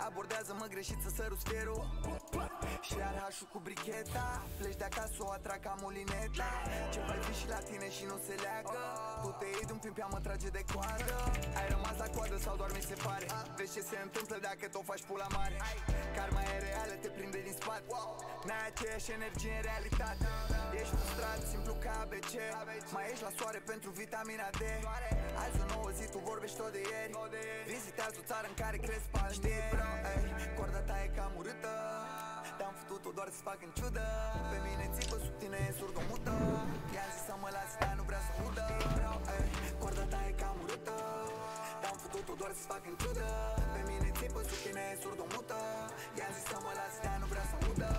abordează-mă greșit să săru sferul și iar hașul cu bricheta. Pleci de acasă, o atrag ca molineta. Ce mai fi și la tine și nu se leagă. Tu te iei de-un pimpea, mă trage de coadă. Ai rămas la coadă sau doar mi se pare? Vezi ce se întâmplă dacă tot faci pula mare. Karma e reală, te prinde din spate. N-ai aceeași energie în realitate. Ești frustrat, simplu ca ABC. Mai ești la soare pentru vitamina D. Azi o nouă zi, tu vorbești tot de ieri. Vizitează o țară în care crezi palmieri. Corda ta e cam urâtă. Te-am făcut-o doar să fac în ciudă. Pe mine țipă, sub tine e surdomută. I-am zis să mă lasi, dar nu vrea să udă. Corda ta e cam urâtă. Te-am făcut-o doar să fac în ciudă. Pe mine țipă, sub tine e surdomută. I-am zis să mă lasi, dar nu vrea să udă.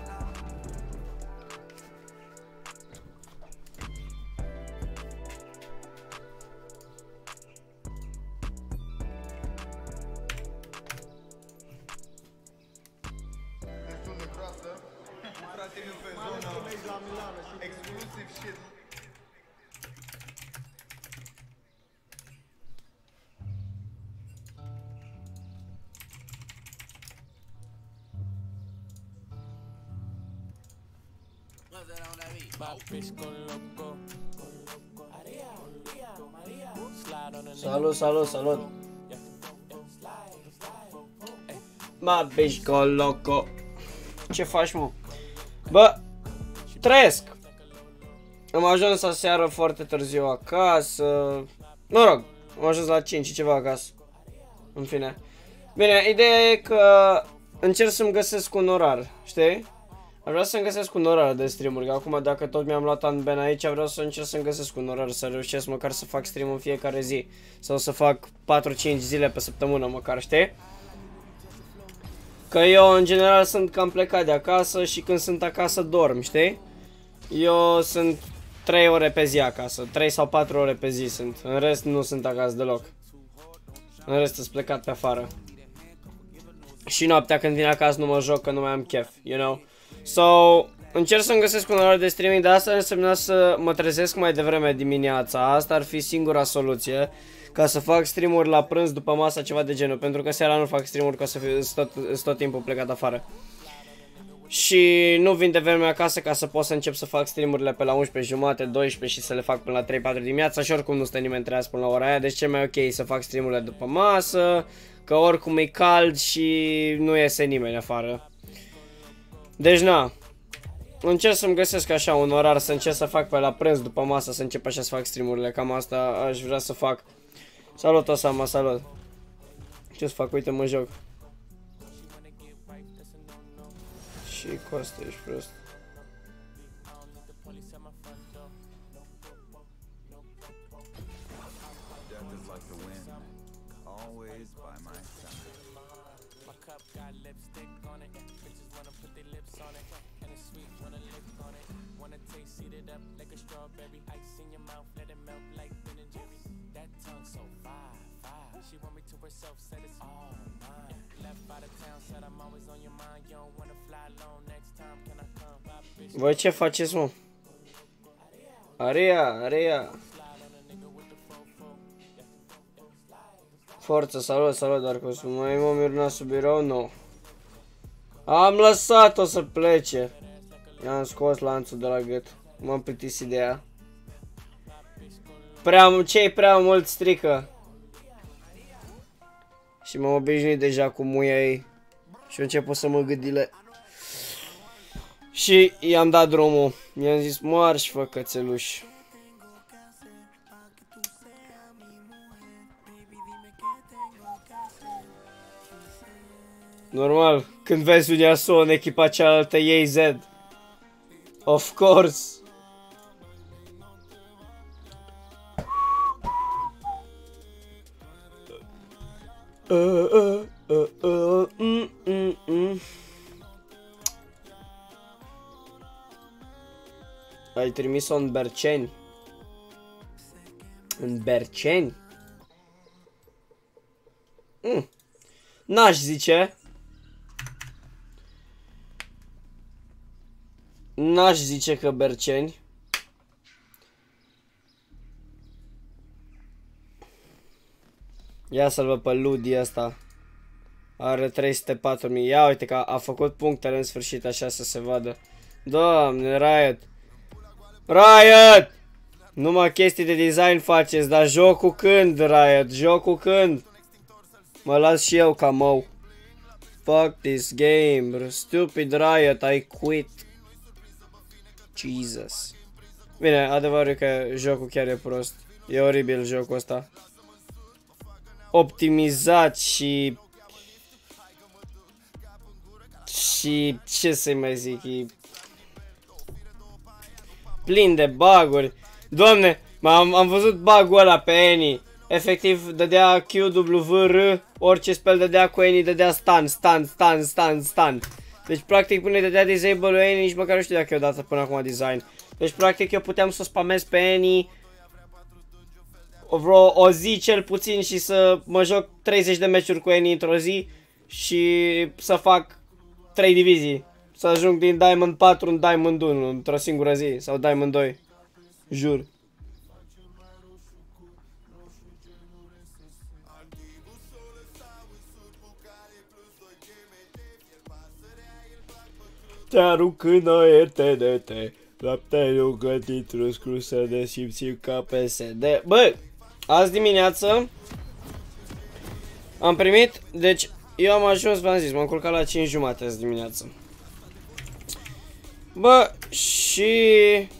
Exclusive shit. Salut, salut, salut. Ma bișco loco. Ce faci, mă? Bă, trăiesc. Am ajuns aseară foarte târziu acasă. Mă rog, am ajuns la 5 și ceva acasă. În fine. Bine, ideea e că încerc să-mi găsesc un orar, știi? Aș vrea să-mi găsesc un orar de stream-uri, că acum dacă tot mi-am luat unban aici, vreau să încerc să-mi găsesc un orar, să reușesc măcar să fac stream în fiecare zi. Sau să fac 4-5 zile pe săptămână măcar, știi? Că eu în general sunt cam plecat de acasă și când sunt acasă dorm, știi? Eu sunt 3 ore pe zi acasă, 3 sau 4 ore pe zi sunt, în rest nu sunt acasă deloc. În rest sunt plecat pe afară. Și noaptea când vin acasă nu mă joc, că nu mai am chef, you know? So, încerc să-mi găsesc un orar de streaming, dar asta însemna să mă trezesc mai devreme dimineața. Asta ar fi singura soluție, ca să fac stream-uri la prânz, după masa, ceva de genul. Pentru că seara nu fac stream-uri, ca să fiu tot timpul plecat afară. Și nu vin de vreme acasă ca să pot să încep să fac stream-urile pe la 11:30, 12 și să le fac până la 3-4 dimineața. Și oricum nu stă nimeni treaz până la ora aia, deci ce mai ok să fac stream-urile după masă, că oricum e cald și nu iese nimeni afară. Deci na, încerc să-mi găsesc așa un orar, să încerc să fac pe la prânz după masă, să încep așa să fac stream-urile, cam asta aș vrea să fac. Salut Osama, salut. Ce să fac, uite mă joc. Și Costa, ești prost. Voi ce faceți, mă? Aria. Forță, salut, Darcos. Mai m-am urmat sub birou? Nu. Am lăsat-o să plece. I-am scos lanțul de la gât. M-am plictisit de ea. Ce-i prea mult strică. Și m-am obișnuit deja cu muia ei. Și a început să mă gâdile. Și i-am dat drumul. I-am zis, marș, fă cățeluș. Normal, când vezi un Yasuo în echipa cealaltă, iei Z. Of course. Ai trimis-o în Berceni? În Berceni? N-aș zice. N-aș zice că Berceni. Ia să-l văd pe Ludi ăsta. Are 304.000. Ia uite că a făcut punctele în sfârșit, așa să se vadă. Doamne, Riot. Riot! Numai chestii de design faceți, dar jocul când, Riot? Jocul când? Mă las și eu ca mău. Fuck this game. Stupid Riot, I quit. Jesus. Bine, adevărul e că jocul chiar e prost. E oribil jocul ăsta. Optimizat și ce să-i mai zic, e plin de bug-uri. Doamne, am văzut bug-ul ăla pe Annie. Efectiv, dădea QWR, orice spell dădea cu Annie, dădea stun. Deci, practic, până îi dădea disable-ul Annie, nici măcar nu știu dacă e odată până acum design. Deci, practic, eu puteam să o spamez pe Annie vreo o zi cel puțin și să mă joc 30 de meciuri cu Annie într-o zi și să fac 3 divizii. Să ajung din Diamond 4 în Diamond 1 într-o singură zi sau Diamond 2. Jur. Te arunc în aer TNT, laptele gătit răscrusă de simțim ca PSD. Bă, azi dimineață am primit, deci eu am ajuns, v-am zis, m-am culcat la 5:30 azi dimineață. Bă, și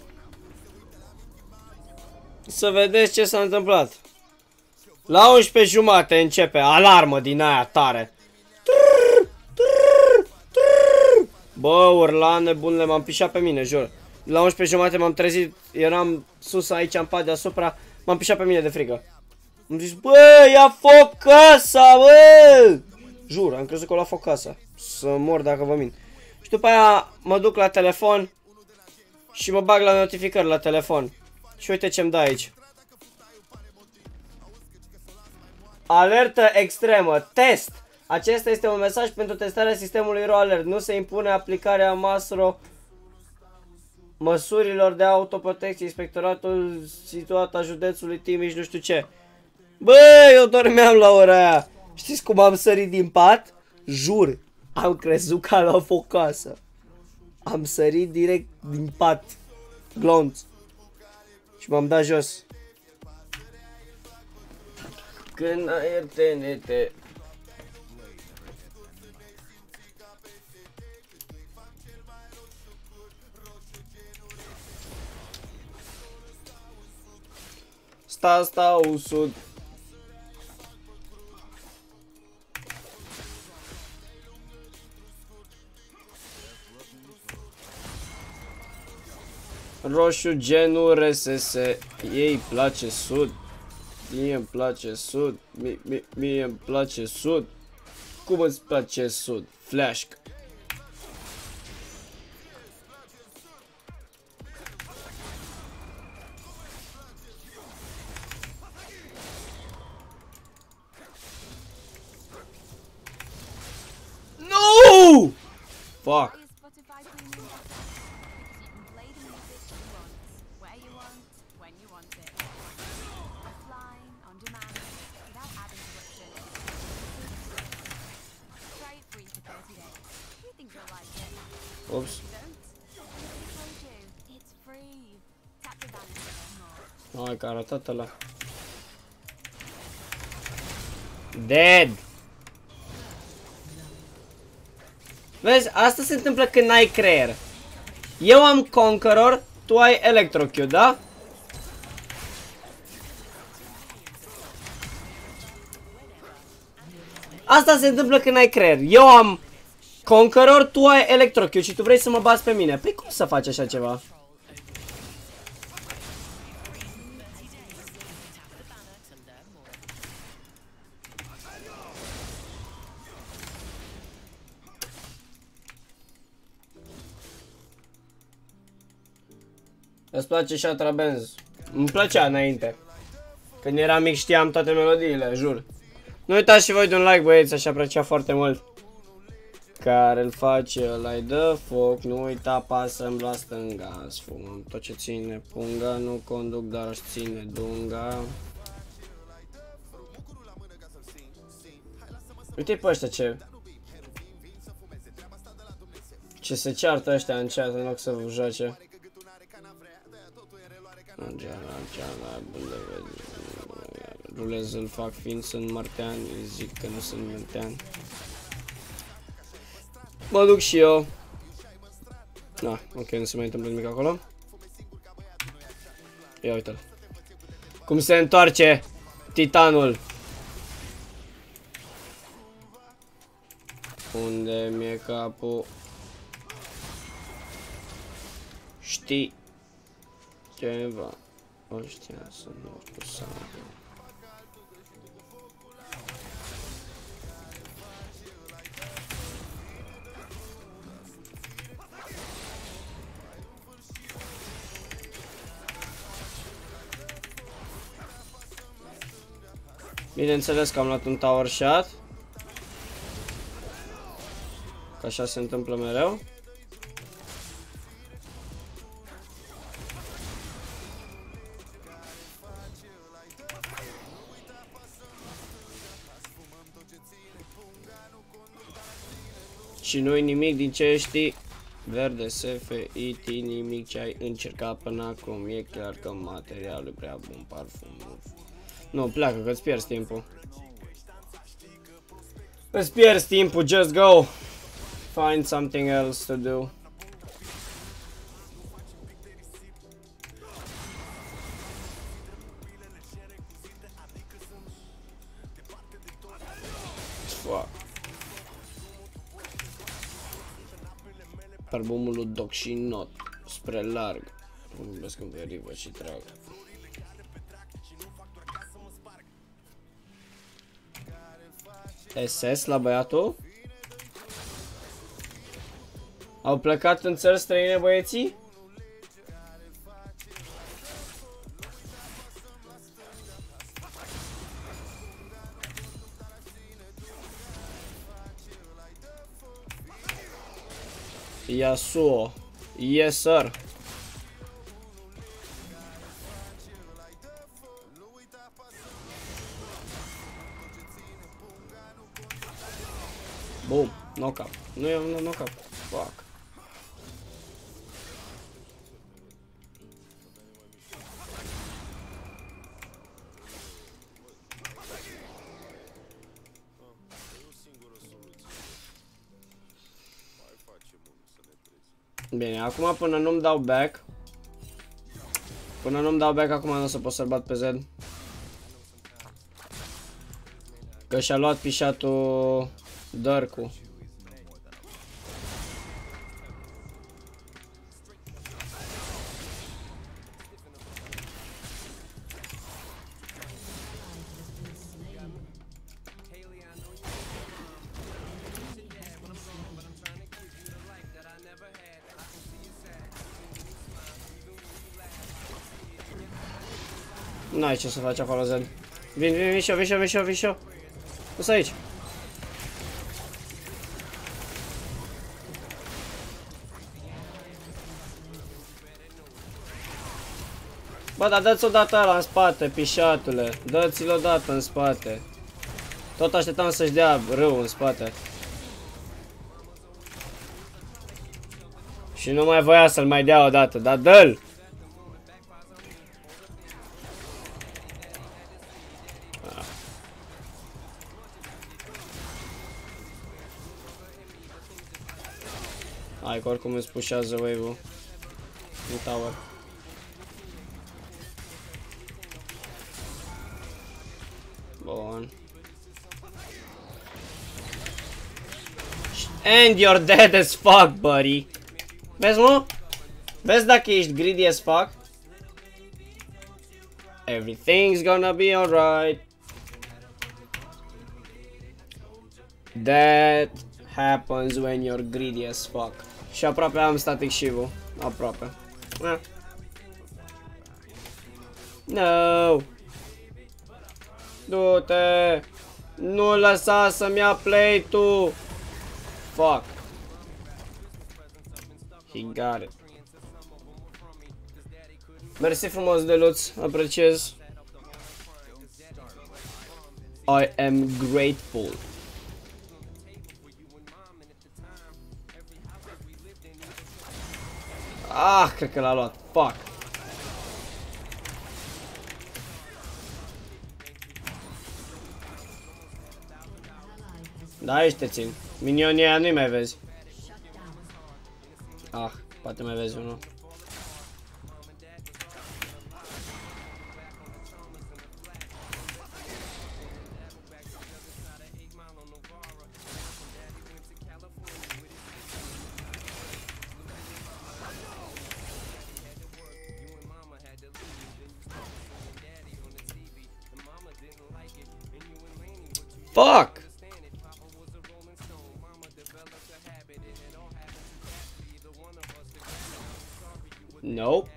să vedeți ce s-a întâmplat. La 11:30 începe alarmă din aia tare. Bă, urla nebunule, m-am pișat pe mine, jur. La 11:30 m-am trezit, eram sus aici în pat deasupra, m-am pișat pe mine de frică. Am zis, bă, ia foc casa, bă! Jur, am crezut că o lua foc casa. Să mor dacă vă mint. Și după aia mă duc la telefon și mă bag la notificări la telefon. Și uite ce-mi dă aici. Alertă extremă, test! Acesta este un mesaj pentru testarea sistemului RoAlert. Nu se impune aplicarea măsurilor de autoprotecție. Inspectoratul situat a județului Timiș, nu știu ce. Bă, eu dormeam la ora aia. Știți cum am sărit din pat? Jur, am crezut că a luat foc casă. Am sărit direct din pat. Glonț. Și m-am dat jos. Când aer TNT. Stau sud. Roșu genul RSS. Ei îmi place sud. Mie îmi place sud. Mie îmi place sud. Cum îți place sud? Flash. No! Fuck. Oops. Hai că a arătat ăla. Dead! Vezi, asta se întâmplă când n-ai creier. Eu am Conqueror, tu ai Electrocute, da? Asta se întâmplă când ai creier. Eu am Conqueror, tu ai Electrocute și tu vrei să mă bați pe mine. Păi cum să faci așa ceva? Îți place și Atrabenz? Îmi plăcea înainte. Când eram mic știam toate melodiile, jur. Nu uitați și voi de un like, băieți, aș aprecia foarte mult. Care îl face, ăla-i dă foc, nu uita, apasă-mi la stânga, sfum tot ce ține punga, nu conduc, dar aș ține dunga. Uite-i pe ăștia ce Ce se ceartă ăștia în chat în loc să vă joace. Rulez îl fac fiind sunt martean, îi zic că nu sunt mentean. Mă duc și eu. Da, ok, nu se mai întâmplă nimic acolo. Ia uite-l. Cum se întoarce titanul. Unde mi-e capul? Știi ceva? Ăștia să nu știu să... Bineînțeles că am luat un tower shot. Că așa se întâmplă mereu. Și nu-i nimic din ce știi. Verde, SFIT, nimic ce ai încercat până acum. E clar că materialul e prea bun, parfumul. Nu, pleacă că îți pierzi timpul. Îți pierzi timpul, just go. Find something else to do. Fuck. Albumul lui Doc și Not spre larg. Vorbesc în verivă și trag. SS la băiatul? Au plecat în țări străine băieții? Yasuo. Yes sir. Boom, knockout. Nu e un knockout. Fuck. Bine, acum până nu-mi dau back. Până nu-mi dau back, acum nu o să pot să-l bat pe Zed. Că și-a luat pișatul Darku. N-ai ce să faci acolo, Zed. Vin și eu. Du-s aici. Bă, dar dă-ți odată ăla în spate, pișatule. Dă-ți-l odată în spate. Tot așteptam să-și dea râu în spate. Și nu mai voia să-l mai dea odată, dar dă-l! Hai că oricum îți pușează wave-ul în tower. Bun. And you're dead as fuck, buddy. Vezi, mă? Vezi dacă ești greedy as fuck? Everything's gonna be alright. That happens when you're greedy as fuck. Și aproape am static shield-ul. Aproape. No. Du-te. Nu lăsa să-mi ia plate-ul. Fuck. He got it. Mersi frumos de Luț, apreciez. I am grateful. Ah, cred că l-a luat. Fuck. Da, aici te țin. Minionii aia nu-i mai vezi. Ah, poate mai vezi unul. Fuck! Nope.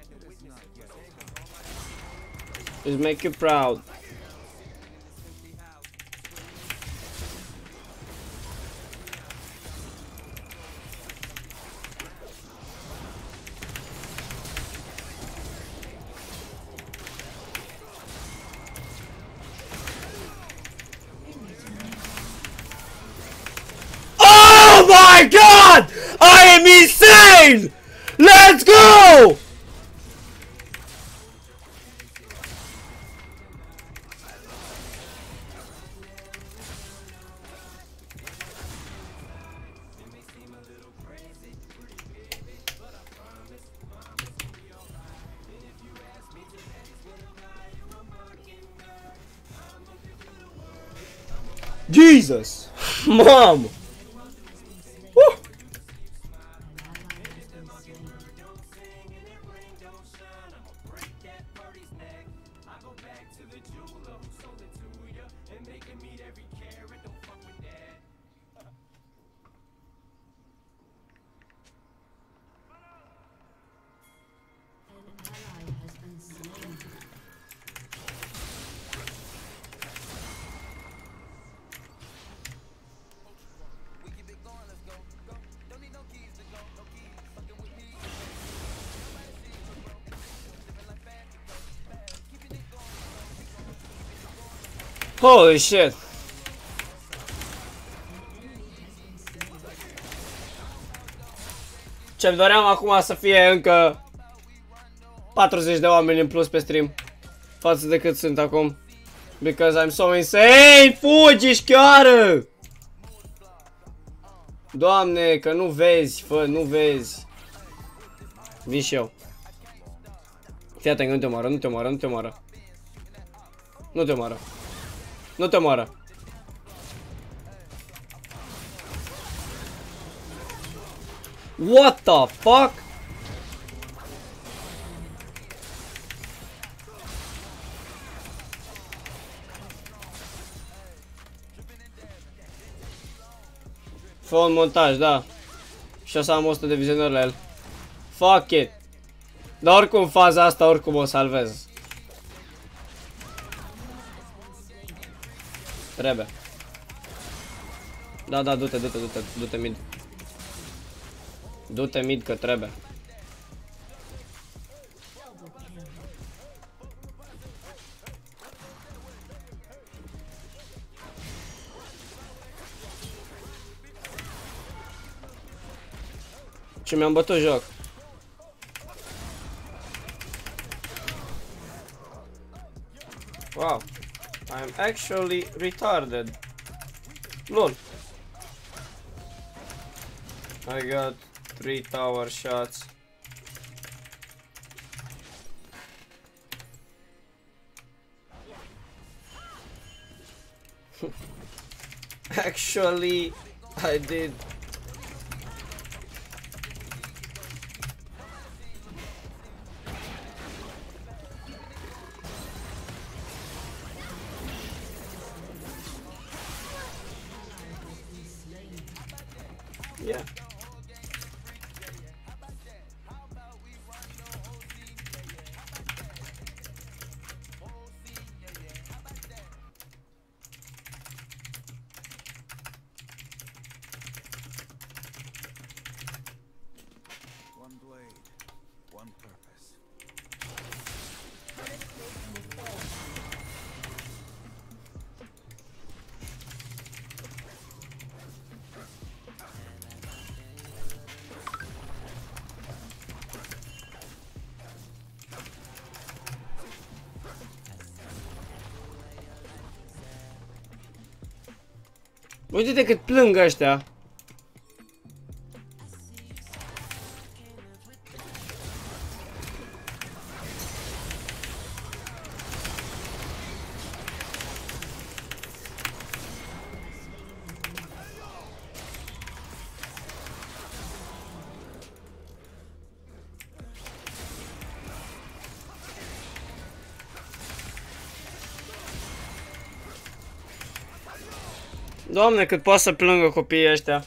Just make you proud. Oh my god! I am insane! Let's go! Jesus! Mom! Woo! Holy shit! Ce-mi doream acum să fie încă 40 de oameni în plus pe stream față de cât sunt acum. Because I'm so insane! Fugi, șchioară! Doamne, că nu vezi, fă, nu vezi. Vin și eu. Fii atent că nu te omoară, nu te omoară, nu te omoară. Nu te omoară. Nu te omoară. What the fuck? Fă un montaj, da. Și o să am 100 de vizionări la el. Fuck it. Dar oricum faza asta oricum o salvez. Trebuie. Da, da, du-te, du-te, du-te, du-te mid. Du-te mid că trebuie. Ce mi-am bătut joc. Wow. I'm actually retarded. Lol. I got 3 tower shots. Actually, I did. Yeah. One blade, one purpose. Uite-te cât plâng ăștia. Doamne, cât poate să plângă copiii ăștia.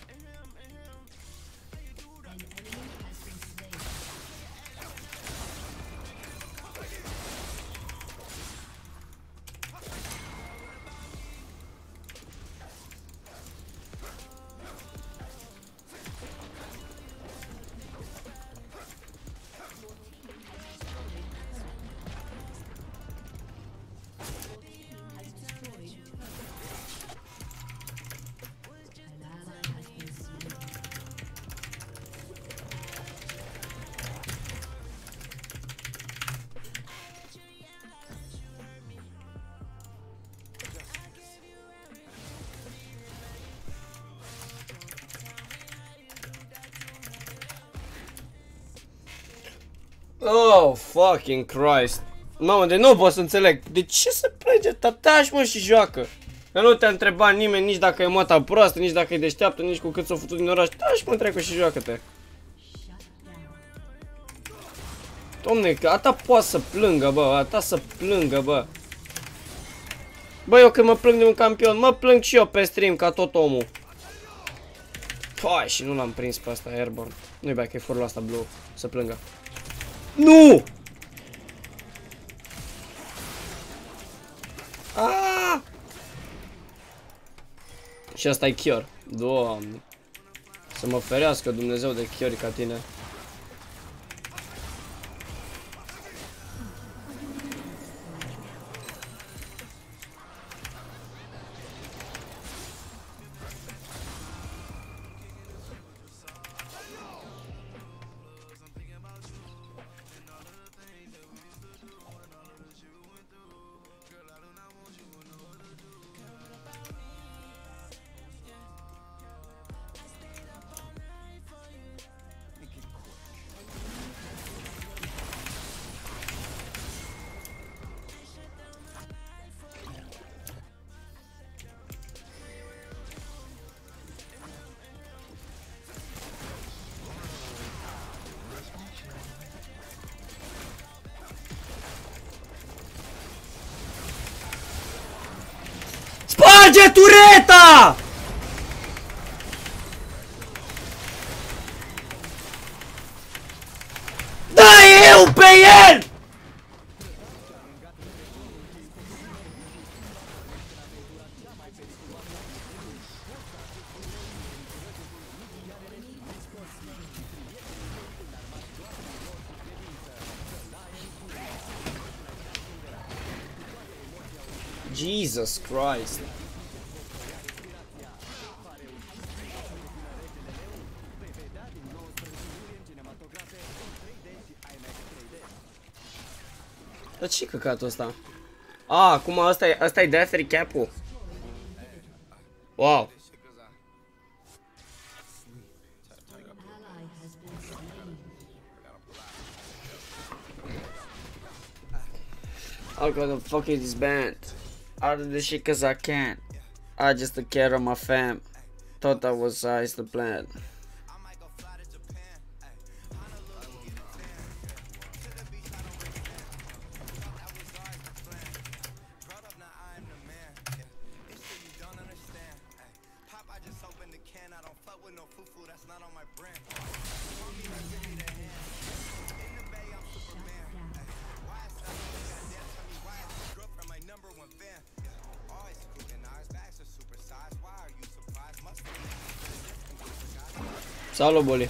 Oh, fucking Christ. Mamă, de nu pot să înțeleg. De ce să plânge? Taci, mă, și joacă. Că nu te-a întrebat nimeni nici dacă e măta proastă, nici dacă e deșteaptă, nici cu cât s-o futut din oraș. Taci, mă, trecu și joacă-te. Dom'le, că ata poate să plângă, bă, ata să plângă, bă. Bă, eu când mă plâng de un campion, mă plâng și eu pe stream ca tot omul. Păi, și nu l-am prins pe asta, Airborne. Nu-i bai că e fără asta blue, să plângă. Nu! Ah! Și asta e Chior. Doamne. Să mă ferească Dumnezeu de Chiori ca tine. Sparge tureta! Da eu pe el! Jesus Christ. Dar ce căcatul ăsta? Ah, acum asta e death recap-ul. Wow. I'm gonna fuck this band. I do this shit cause I can. I just took care of my fam. Thought I was the plan. Salut, Boli.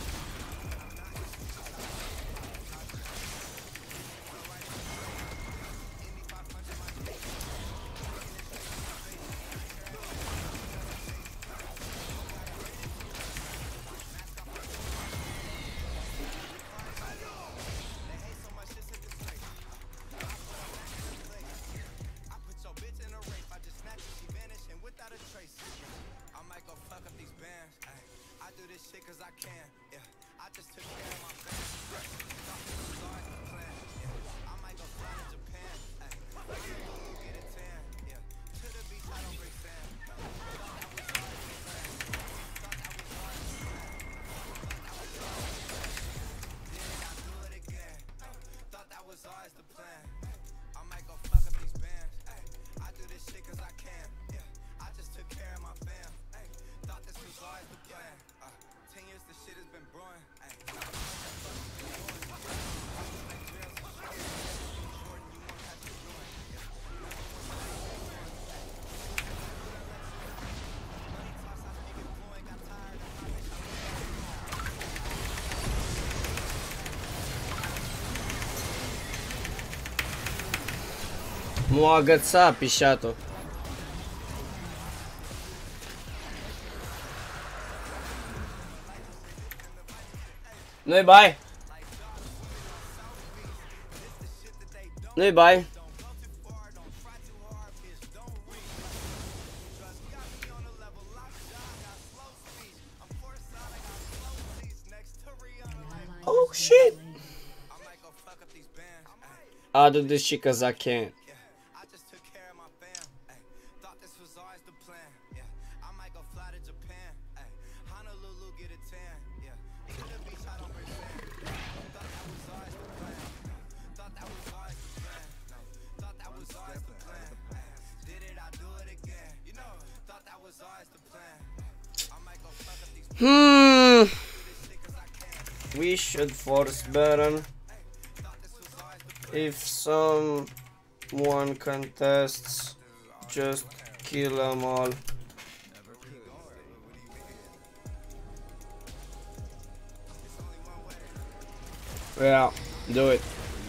M-a agățat pișatul. Nu-i bai. Nu-i bai. Oh shit. I'll do this shit cause I can. We should force Baron. If someone contests, just kill them all. Yeah, do it.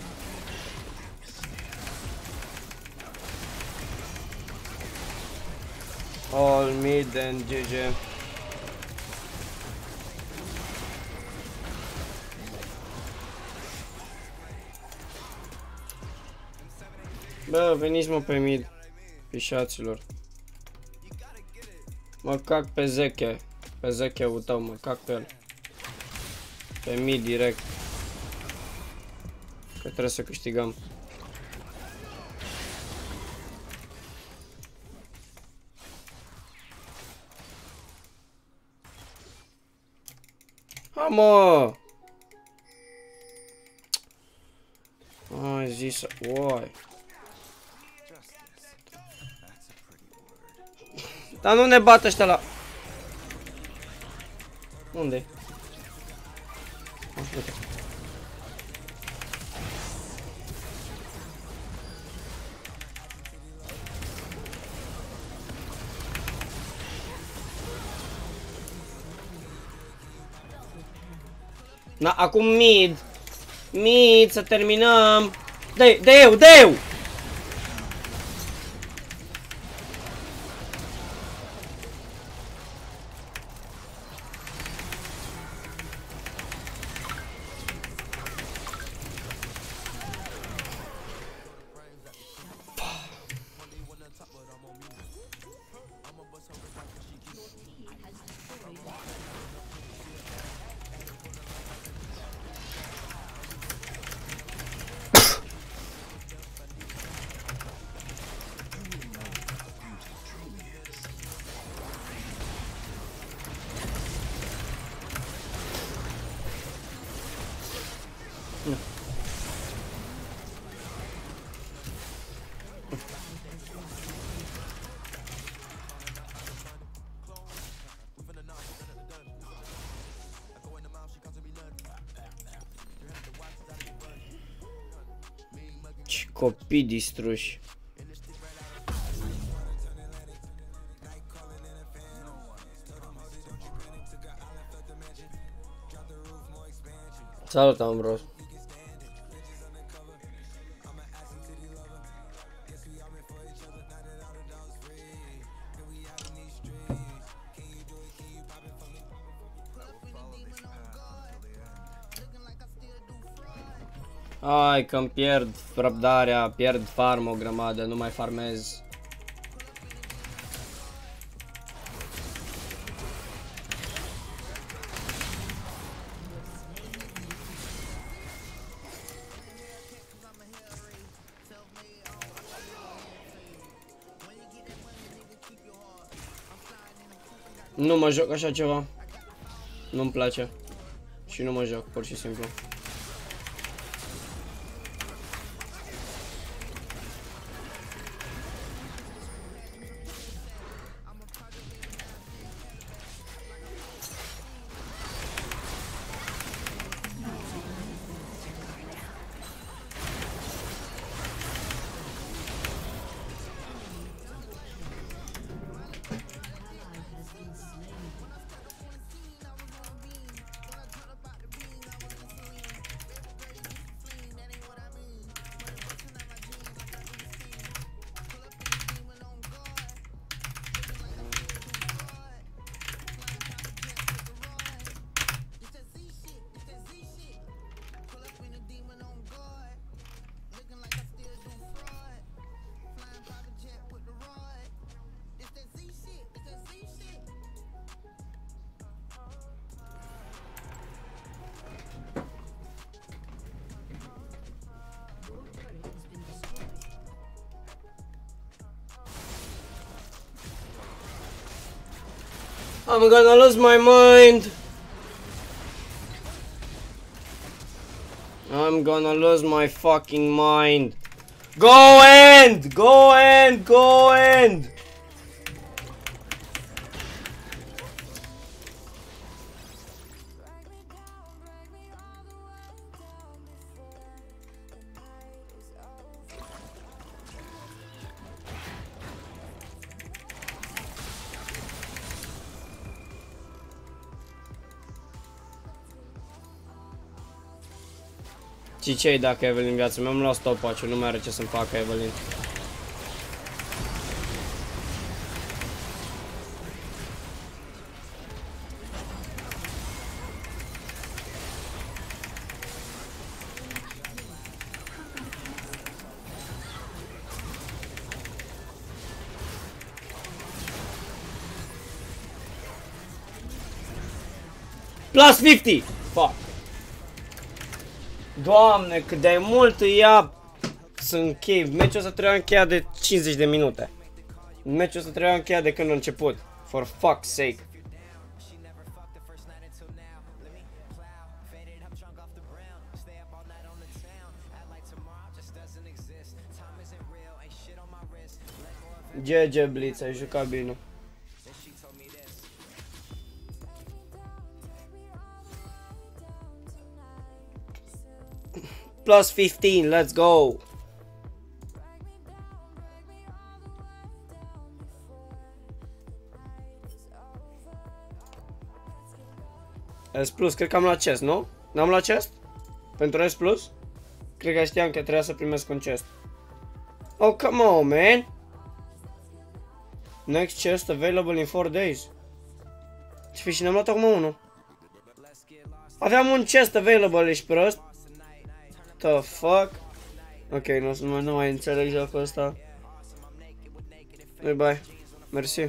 All mid and GG. Bă, veniți mă pe mid, pișaților. Mă cac pe Zeche. Pe Zeche-ul tău, mă cac pe el. Pe mid direct. Că trebuie să câștigăm. Ha, mă! Ai zis, uai. Dar nu ne bat ăștia la... Unde? Uite. Na, acum mid. Mid, să terminăm. Deu! Ce copii distruși. Salut, Ambros. Hai că-mi pierd răbdarea, pierd farm o grămadă, nu mai farmez. Nu mă joc așa ceva. Nu-mi place. Și nu mă joc, pur și simplu. I'm gonna lose my mind. I'm gonna lose my fucking mind. Go end! Go end! Go end! Și ce-i dacă Evelyn în viață? Mi-am luat stopwatch-ul, nu mai are ce să-mi facă Evelyn. Plus 50! Fuck! Doamne, cât de mult îi ia să închei. Meciul ăsta trebuia încheiat de 50 de minute. Meciul ăsta trebuia încheiat de când a început. For fuck's sake. GG Blitz, ai jucat bine. Plus 15, let's go! S Plus, cred că am luat chest, nu? N-am luat chest? Pentru S Plus? Cred că știam că trebuia să primesc un chest. Oh, come on, man! Next chest available in 4 days. Și ne-am luat acum unul. Aveam un chest available, ești prost? The fuck? Ok, nu mai înțeleg jocul ăsta. Bye bye. Mersi.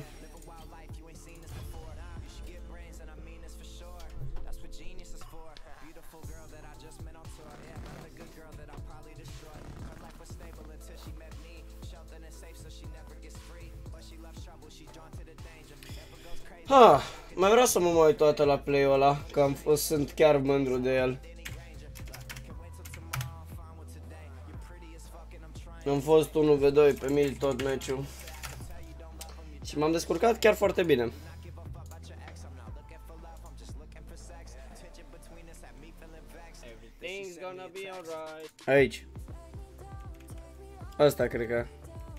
Mai vreau să mă mai uit toată la play-ul ăla, că sunt chiar mândru de el. Am fost 1v2 pe mil tot meciul. Și m-am descurcat chiar foarte bine. Aici. Asta cred că.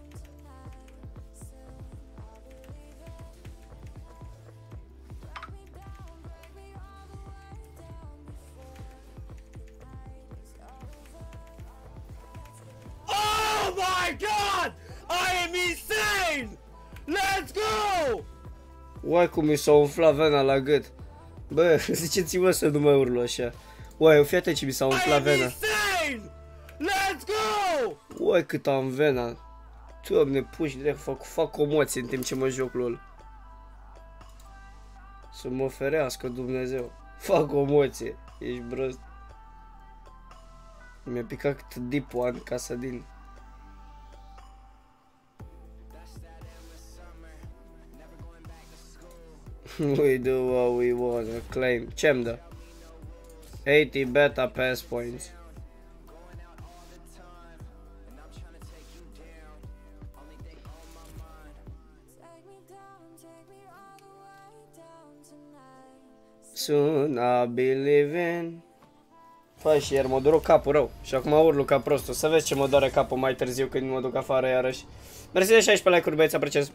Oh my god! I am insane! Let's go! Uai cum mi s-a umflat vena la gât. Bă, ziceți-mă să nu mă urlu așa. Uai, fii atent ce mi s-a umflat vena. Let's go! Uai cât am vena. Doamne, puși direct, fac comoție în timp ce mă joc LOL. Să mă ferească Dumnezeu. Fac comoție. Ești brăst. Mi-a picat deep one ca să din. We do what we wanna claim. Ce-mi dă? 80 beta pass points. Soon I believe in. Fă și iar mă doare capul rău. Și acum urlu ca prostul. Să vezi ce mă doare capul mai târziu când mă duc afară iarăși. Mersi de 16 like-uri, băieți, apreciez.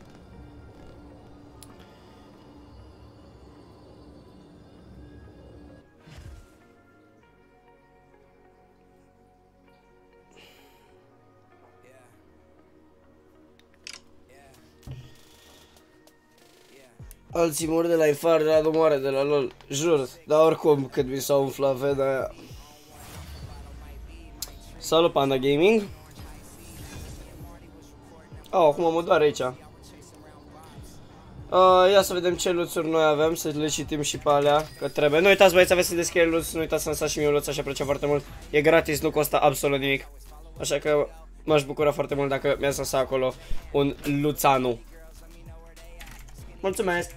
Alții mor de la infar, de la domoare, de la LOL. Jur, dar oricum cât mi s-a umflat veda aia. Salut, Panda Gaming. Acum mă doare aici. Ia să vedem ce luțuri noi avem, să le citim și pe alea, că trebuie. Nu uitați, băieți, aveți să deschideți luț, nu uitați să lăsați și mie luț, așa aprecia foarte mult. E gratis, nu costă absolut nimic. Așa că m-aș bucura foarte mult dacă mi-ați lăsat acolo un luțanu. Mulțumesc!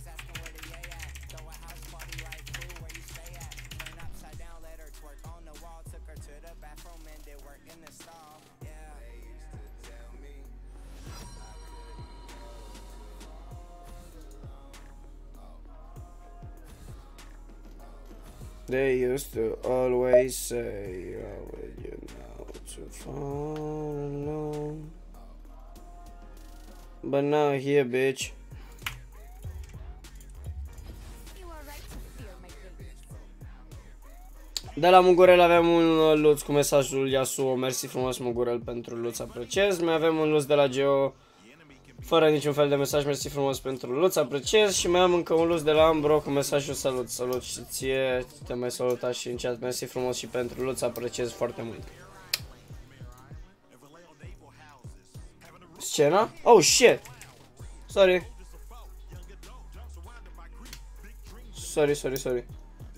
They used to always say, how would you know to fall alone? But now here, bitch. De la Mugurel avem un luț cu mesajul Yasuo, mersi frumos Mugurel pentru luț, apreciez. Mai avem un luț de la Geo fără niciun fel de mesaj, mersi frumos pentru luț, apreciez. Și mai am încă un luț de la Ambro cu mesajul salut, salut și ție, te mai salutat și în chat, mersi frumos și pentru luț, apreciez foarte mult. Scena? Oh shit! Sorry. Sorry.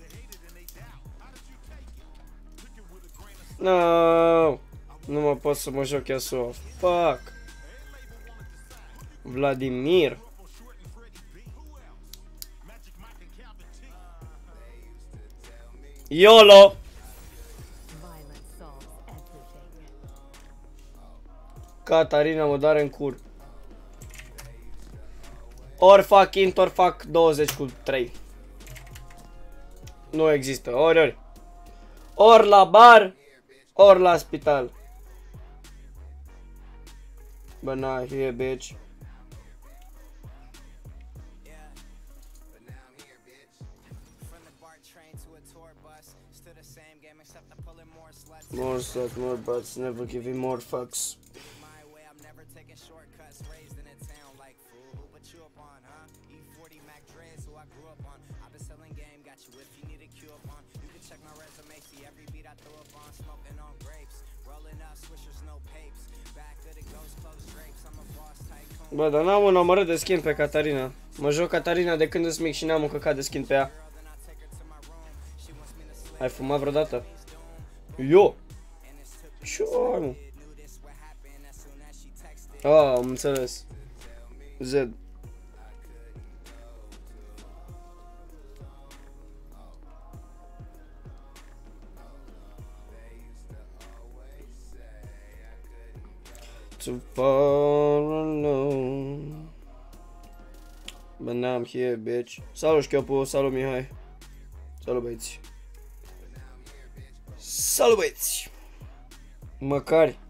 No, nu mă pot să mă joc Yasuo. Fuck. Vladimir. YOLO. Catarina mă doare în cur. Ori fac int, ori fac 20 cu 3. Nu există, ori. Ori la bar, ori la spital. But not here, bitch. More sluts, more butts, never giving more fucks. Bă, dar n-am un amărât de skin pe Catarina. Mă joc Catarina de când sunt mic și n-am un căcat de skin pe ea. Ai fumat vreodată? Eu? Ce ai, mă? Am înțeles. Z. Too far alone. But now I'm here, bitch. Salut, Șchiopu, salut, Mihai. Salut, băieți. Salut, băieți. Măcari.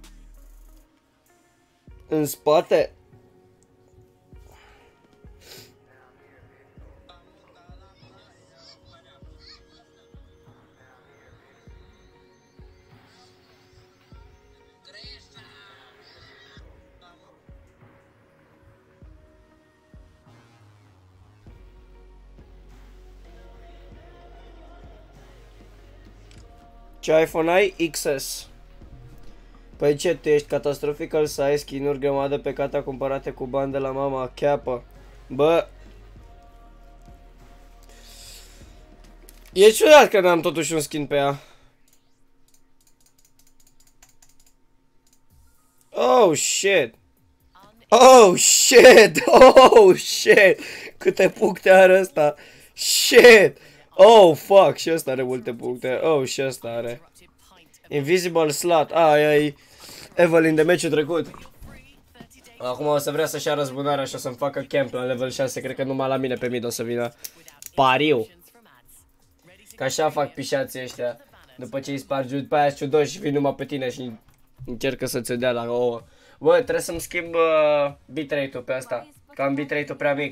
În spate. Ce iPhone ai? XS. Păi ce, tu ești catastrofical să ai skin-uri grămadă pe cata cumpărate cu bani de la mama, cheapă. Bă. E ciudat că n-am totuși un skin pe ea. Oh, shit. Oh, shit! Oh, shit! Câte puncte are ăsta? Shit! Oh, fuck! Și ăsta are multe puncte. Oh, și ăsta are. Invisible Slot. Ai Evelyn de meciul trecut. Acum o să vrea să-și ia răzbunarea și o să-mi facă camp la level 6. Cred că numai la mine pe mid o să vină. Pariu. Că așa fac pișații ăștia. După ce îi spargi, după aia ciudoși și vin numai pe tine și încercă să-ți dea la ouă. Bă, trebuie să-mi schimb bitrate-ul pe asta. Că am bitrate-ul prea mic.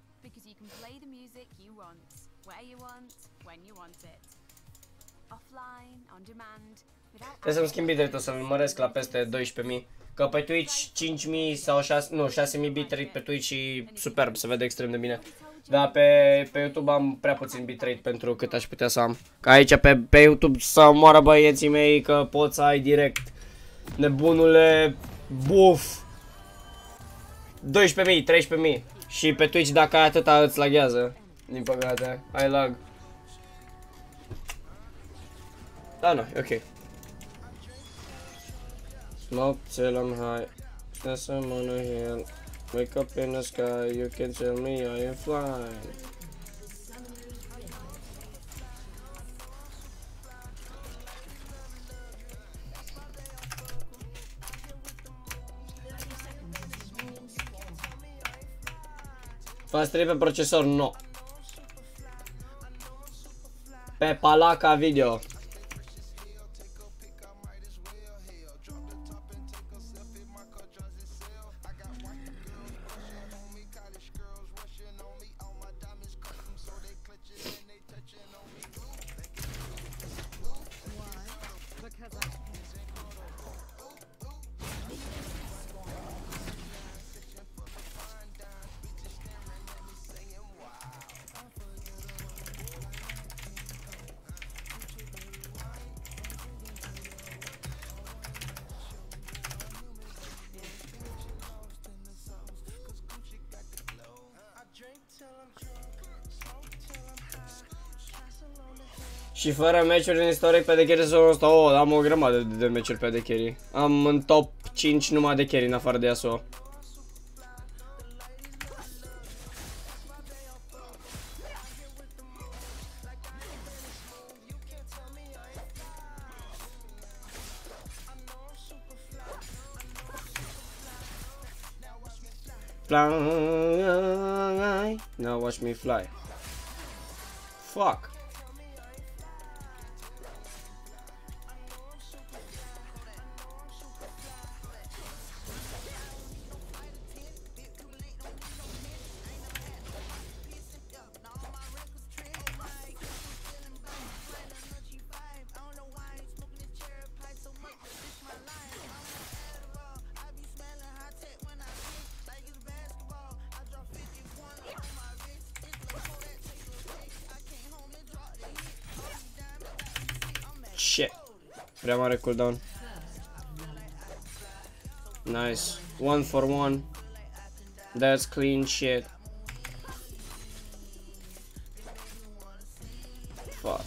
Trebuie să-mi schimb bitrate-ul, să-l măresc la peste 12.000. Că pe Twitch 5.000 sau 6.000 bitrate pe Twitch și superb, se vede extrem de bine. Dar pe YouTube am prea puțin bitrate pentru cât aș putea să am. Ca aici pe YouTube să moară băieții mei că poți să ai direct. Nebunule, buf. 12.000, 13.000. Și pe Twitch dacă ai atâta îți laghează. Din păcate, ai lag. Da, nu, ok. Smoke till I'm high. There's some on a hill. Wake up in the sky, you can tell me I am flying. Fast 3 pe procesor, no. Pe palaca video. Și fără meciuri în istoric pe de carry sezonul ăsta, am o grămadă de meciuri pe de carry. Am în top 5 numai de carry în afară de Yasuo. Fly, now watch me fly. Fuck. Shit. Prea mare cooldown. Nice. 1 for 1. That's clean shit. Fuck.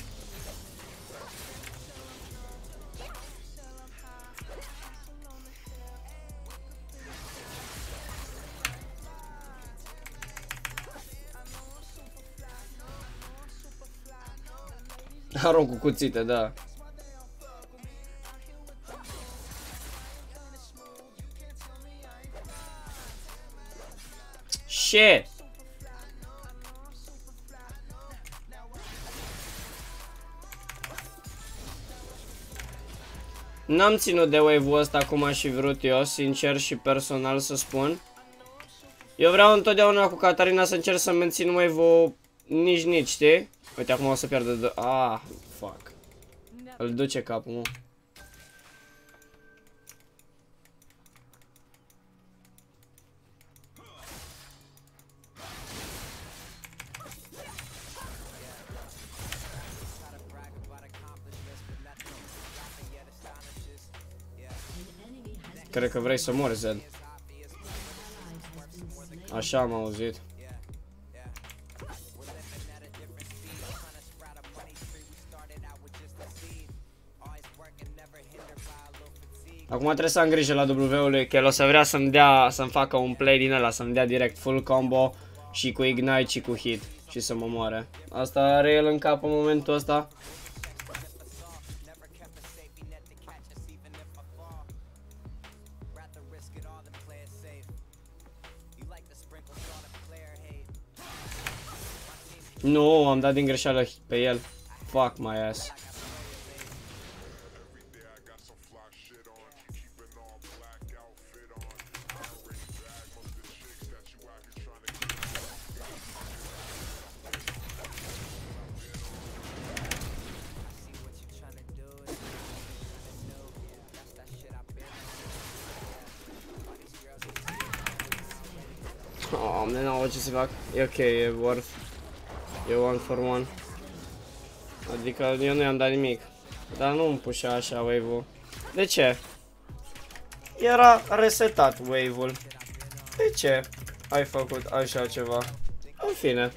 Arunc cu cuțite, da. Shit! N-am ținut de wave-ul ăsta cum aș fi vrut eu, sincer și personal să spun. Eu vreau întotdeauna cu Katarina să încerc să mențin wave-ul nici, știi? Uite, acum o să pierdă de... Ah, fuck. Îl duce capul, mă. Cred că vrei să mori, Zed. Așa am auzit. Acum trebuie să am grijă la W-ului, că el o să vrea să-mi dea, să-mi facă un play din ăla, să-mi dea direct full combo și cu ignite și cu hit și să mă moare. Asta are el în cap în momentul ăsta. Nu, am dat din greșeală pe el. Fuck my ass. Oh, nu, ce să fac? E ok, e worth. E 1 for 1. Adică eu nu i-am dat nimic. Dar nu îmi pușea așa wave-ul. De ce? Era resetat wave-ul. De ce ai făcut așa ceva? În fine.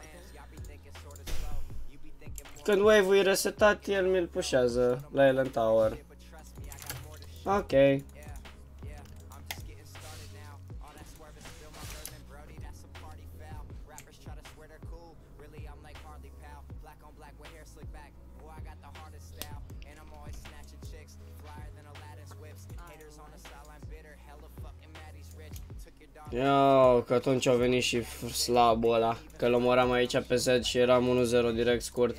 Când wave-ul e resetat, el mi-l pușează la Ellen Tower. Ok. Iau, că atunci au venit și slabul ăla, că l omoram aici pe Z și eram 1-0 direct scurt.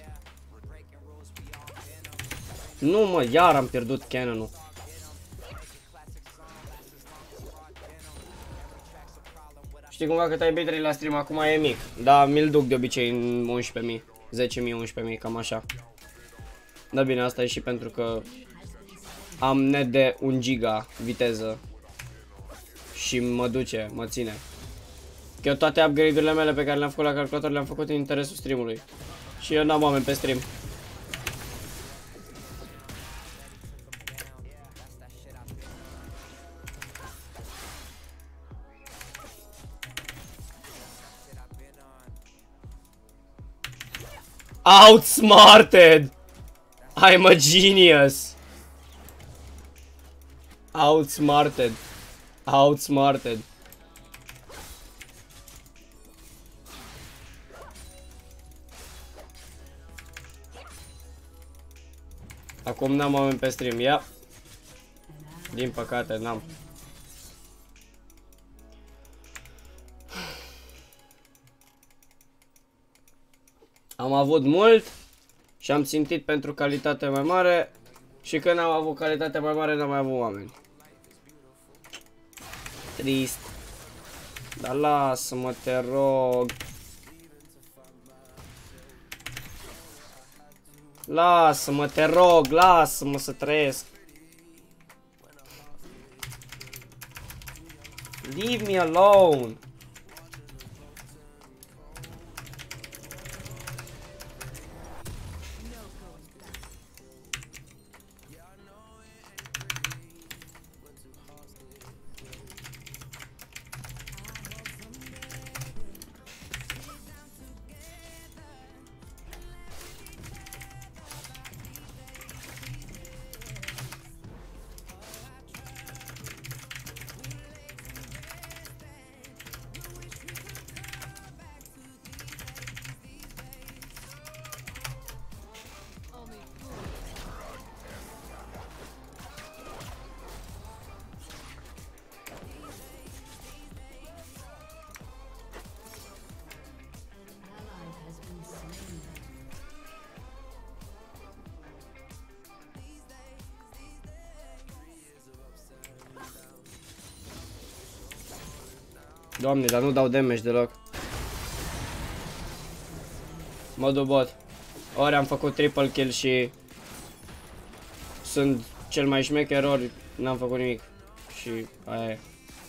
Nu mă, iar am pierdut cannon-ul. Știi cumva cât ai bitrate la stream acum e mic, dar mi-l duc de obicei în 11.000, 10.000, 11.000, cam așa. Dar bine, asta e și pentru că am net de 1 giga viteză. Și mă duce, mă ține. Că eu toate upgrade-urile mele pe care le-am făcut la calculator le-am făcut în interesul streamului. Și eu n-am oameni pe stream. Outsmarted! I'm a genius! Outsmarted! Outsmarted. Acum n-am oameni pe stream, ia. Din păcate, n-am. Am avut mult și am țintit pentru calitate mai mare și când am avut calitate mai mare n-am mai avut oameni. Trist. Dar lasă-mă, te rog. Lasă-mă, te rog, lasă-mă să trăiesc. Leave me alone. Doamne, dar nu dau damage deloc. Modul bot. Ori am făcut triple kill și sunt cel mai șmecher, ori n-am făcut nimic. Și aia e.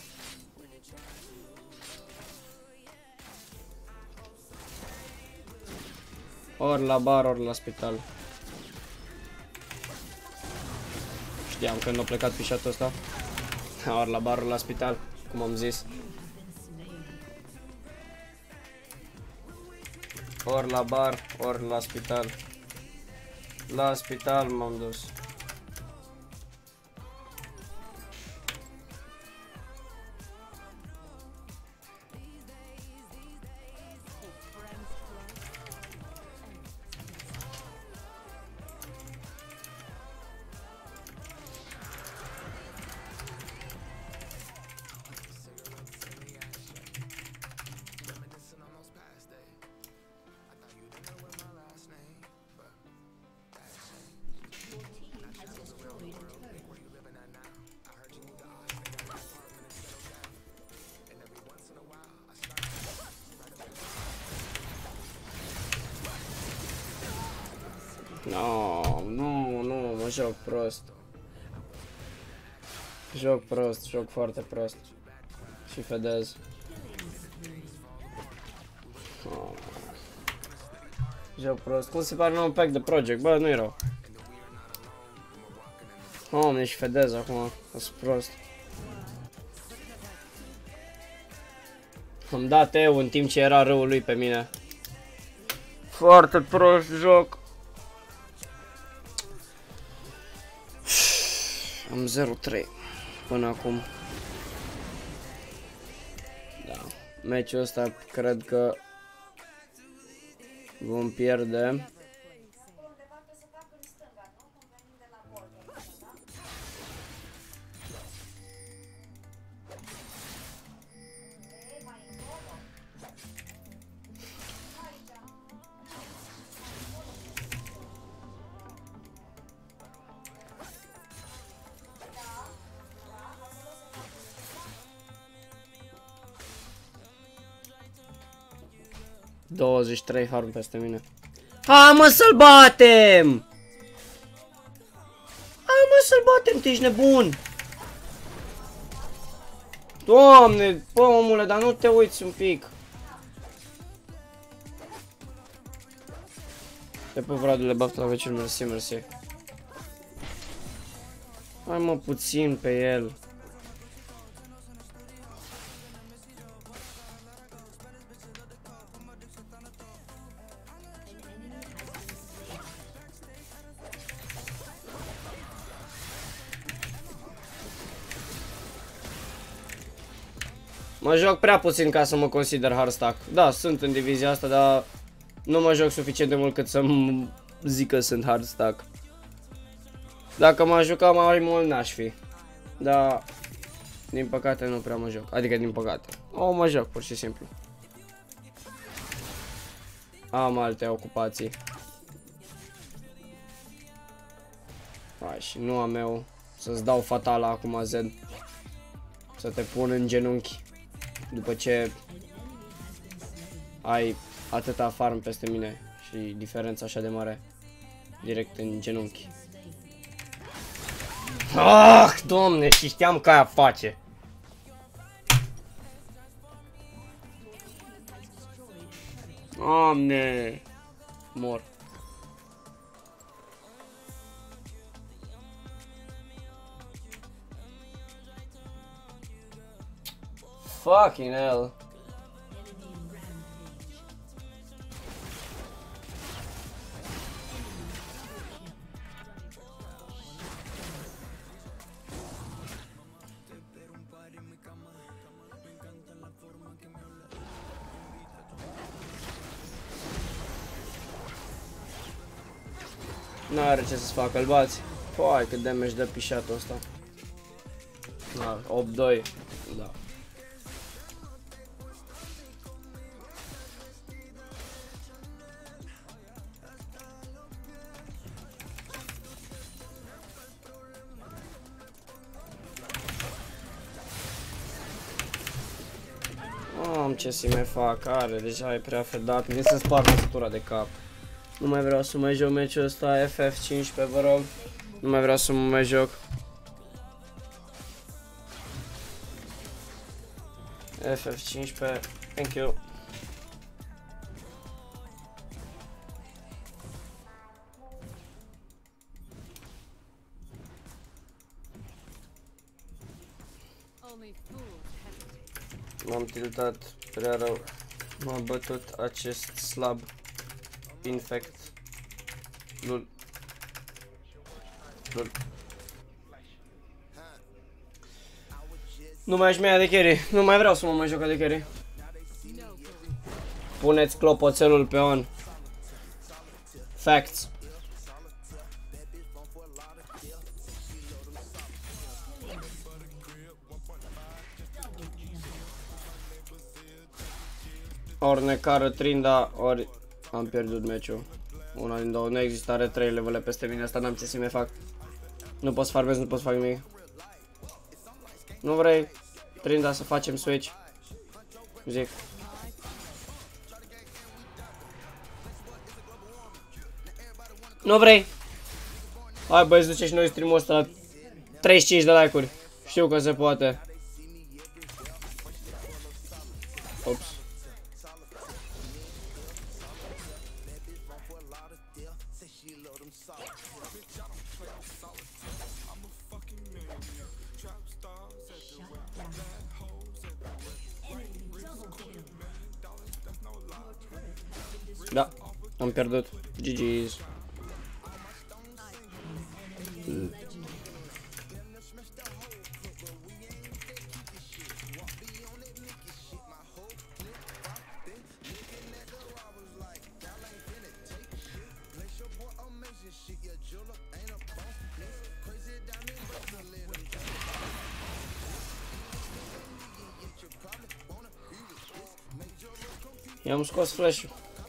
Ori la bar, ori la spital. Știam că nu a plecat fișatul ăsta. Ori la bar, ori la spital, cum am zis. Ori la bar, ori la spital. La spital m-am dus. No, nu, mă joc prost. Joc prost, joc foarte prost. Și fedez. Oh. Joc prost. Cum se pare nou pack de Project? Bă, nu-i rău. Oh, și fedez acum. Sunt prost. Am dat eu în timp ce era răul lui pe mine. Foarte prost joc. Am 0-3 până acum. Da. Meciul ăsta cred că vom pierde. ...23 farm peste mine. Hai mă să-l batem! Hai mă să-l batem, tu ești nebun! Doamne, bă omule, dar nu te uiți un pic. Te pup, Radule, baftă la vecin, mersi, mersi. Hai mă puțin pe el. Mă joc prea puțin ca să mă consider hardstack. Da, sunt în divizia asta, dar nu mă joc suficient de mult cât să-mi zic că sunt hardstack. Dacă m-aș juca mai mult n-aș fi. Dar din păcate nu prea mă joc. Adică din păcate. O, mă joc pur și simplu. Am alte ocupații. Hai, și nu am eu să-ți dau fatala acum, Zed. Să te pun în genunchi. După ce ai atâta farm peste mine și diferența așa de mare. Direct în genunchi. Ah, Doamne, și știam că aia face. Doamne, mor. Fucking hell. N-are ce să-ți facă, îl bați. Păi, cât damage dă pișatul ăsta. 8-2. Da. Am ce să mai fac, are, deja e prea fedat, mi se sparg măsătura de cap. Nu mai vreau să mai joc meciul ăsta, FF15, vă rog. Nu mai vreau să mă mai joc. FF15, thank you. M-am tiltat prea rău. M-a bătut acest slab infect. Lul. Lul. Nu mai aș mai de carry. Nu mai vreau să mă mai joc de carry. Puneți clopoțelul pe on. Facts. Ori ne cară Trinda, ori am pierdut meciul. Una din două, nu există, are 3 levele peste mine, asta n-am ce să mai fac. Nu pot să farmez, nu pot să fac nimic. Nu vrei, Trinda, să facem switch? Zic. Nu vrei? Hai băi, duce și noi stream-ul ăsta la 35 de like-uri. Știu că se poate. Ops. Da, am pierdut. GG's. I-am scos flash-ul.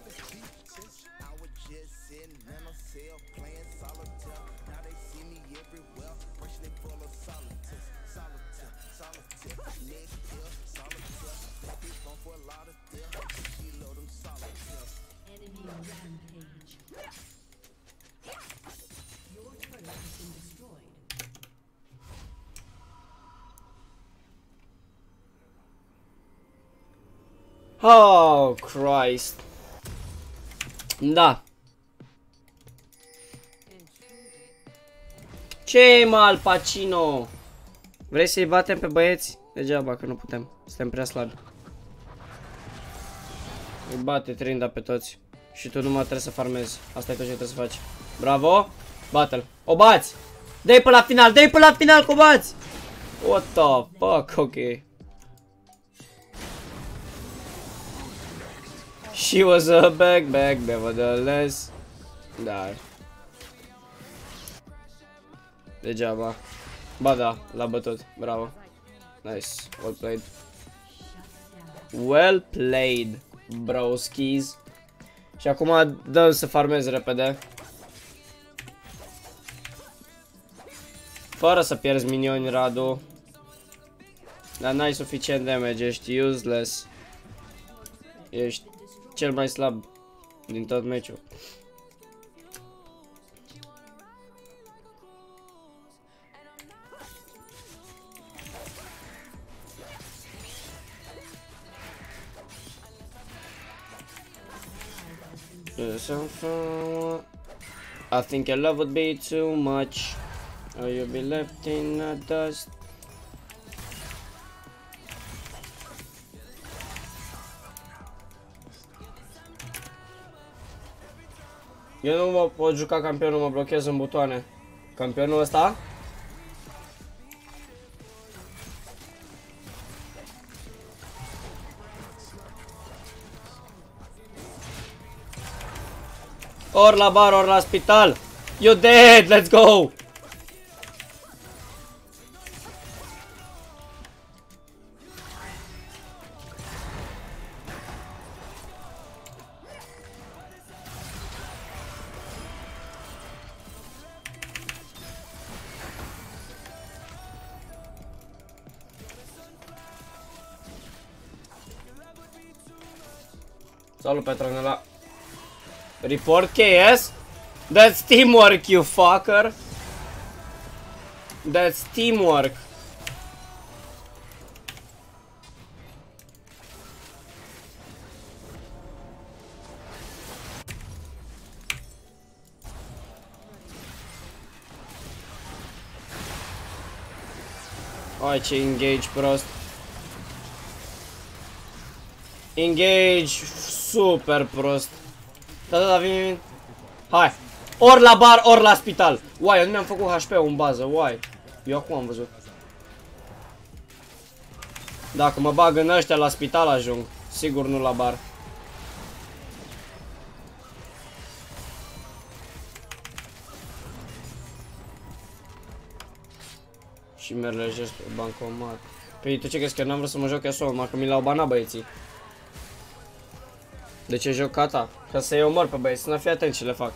Oh, Christ. Da. Ce mă, Al Pacino? Vrei să-i batem pe băieți? Degeaba, că nu putem. Suntem prea slabi. Îi bate Trinda pe toți. Și tu numai trebuie să farmezi. Asta e tot ce trebuie să faci. Bravo. Bate-l. O bați! Dă-i până la final! Dă-i până la final, că o bați! What the fuck? Ok. She was a back, nevertheless. Da. Degeaba. Ba da, l-a bătut. Bravo. Nice. Well played. Well played, broskis. Și acum dăm să farmez repede. Fără să pierzi minioni, Radu. Dar n-ai suficient damage, ești useless. Ești cel mai slab din tot meciul. I think your love would be too much, or you'll be left in the dust. Eu nu mă pot juca campionul, mă blochez în butoane. Campionul ăsta? Ori la bar, ori la spital. You dead, let's go! Salut, Petronela. Report KS? That's teamwork, you fucker. That's teamwork. Hai, ce engage prost. Engage super prost. Da, vin. Hai. Ori la bar, ori la spital. Uai, eu nu mi-am făcut HP-ul în bază, uai. Eu acum am văzut. Dacă mă bag în ăștia, la spital ajung. Sigur nu la bar. Și merlejesc pe bancomat. Păi tu ce crezi că n-am vrut să mă joc Yasuo, numai că mi l-au banat băieții. De ce joc Kata? Ca să-i omor pe băieți, să nu fii atent ce le fac.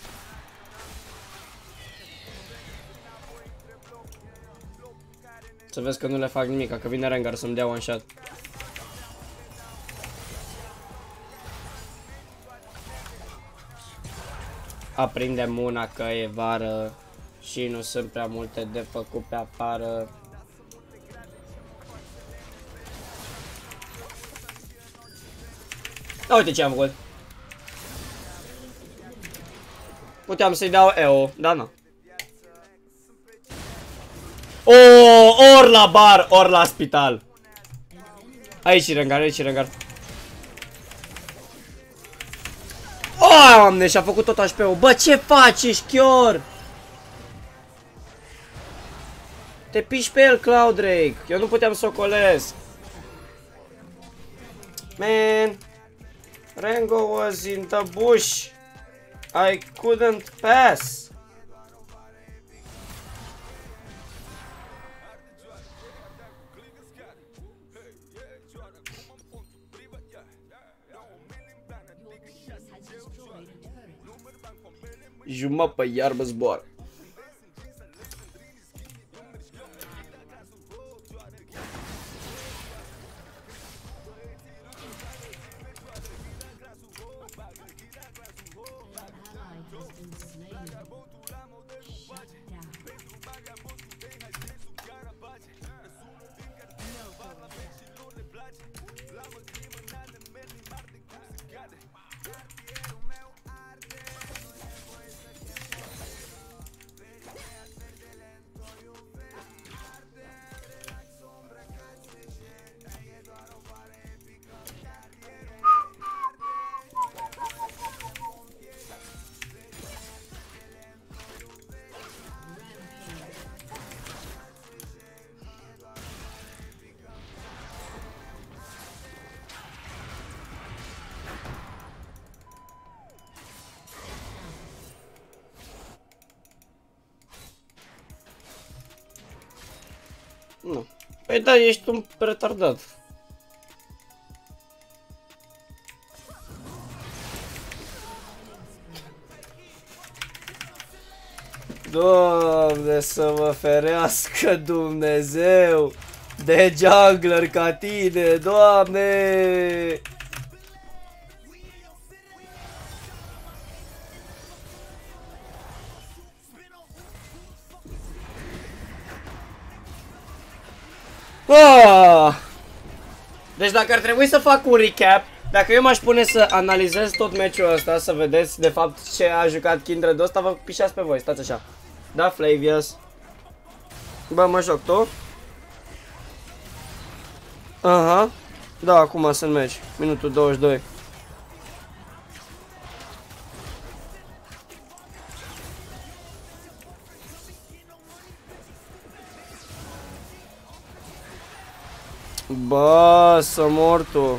Să vezi că nu le fac nimic, că vine Rengar să-mi dea one shot. aprindem una că e vară și nu sunt prea multe de făcut pe afară. Da, uite ce am făcut. Puteam să-i dau EO, dar nu. Ori la bar, ori la spital. Aici Rengar, aici Rengar. Doamne, și-a făcut tot HP-ul. Bă, ce faci, ești chior? Te piși pe el, Cloud Drake. Eu nu puteam să o colesc. Man, Rengo was in the bush. I couldn't pass. Jumătate pe iarbă zboară. Nu. Păi da, ești un retardat. Doamne, să mă ferească Dumnezeu de jungler ca tine, Doamne! Deci dacă ar trebui să fac un recap, dacă eu m-aș pune să analizez tot meciul ăsta, să vedeți de fapt ce a jucat Kindred-ul ăsta, vă pișați pe voi, stați așa. Da, Flavius? Bă, mă joc tu? Aha. Da, acum sunt meci. Minutul 22. Bă, să mor tu.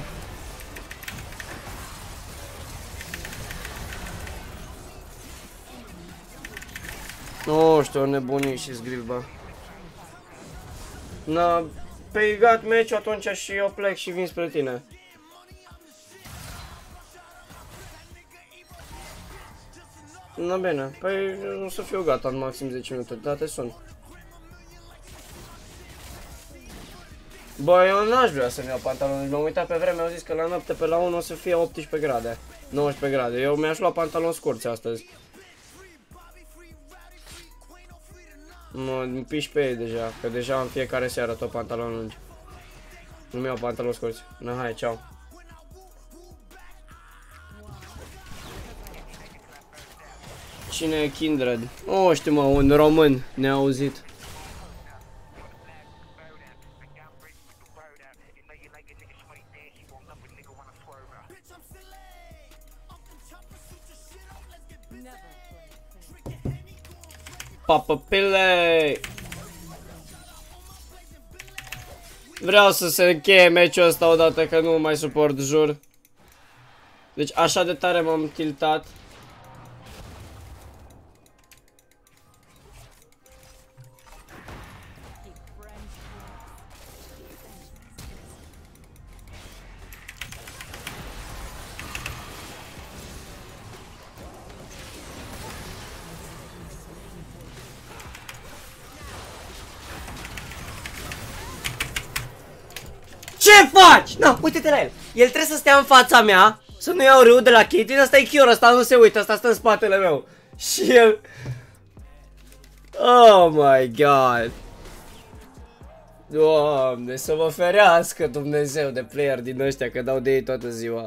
Nu știu, o nebunii și Zgril, bă. Na, pe gat meciul atunci și eu plec și vin spre tine. Na bine, păi nu să fiu gata în maxim 10 minute, dar te sun. Bă, eu n-aș vrea să-mi iau pantaloni, m-am uitat pe vreme, au zis că la noapte pe la 1 o să fie 18 grade, 19 grade, eu mi-aș lua pantaloni scurți astăzi. Mă piși pe ei deja, că deja în fiecare seară tot pantaloni lungi. Nu-mi iau pantaloni scurți, na hai, ceau. Cine e Kindred? O, știu mă, un român neauzit. Papapile! Vreau să se încheie meciul ăsta odată, că nu mai suport, jur. Deci așa de tare m-am tiltat. Ce faci? Na, uite-te la el. El trebuie să stea în fața mea, să nu iau râu de la Caitlyn. Asta e Kiora, asta nu se uită, asta stă în spatele meu. Și el... Oh my god. Doamne, să vă ferească Dumnezeu de player din ăștia, că dau de ei toată ziua.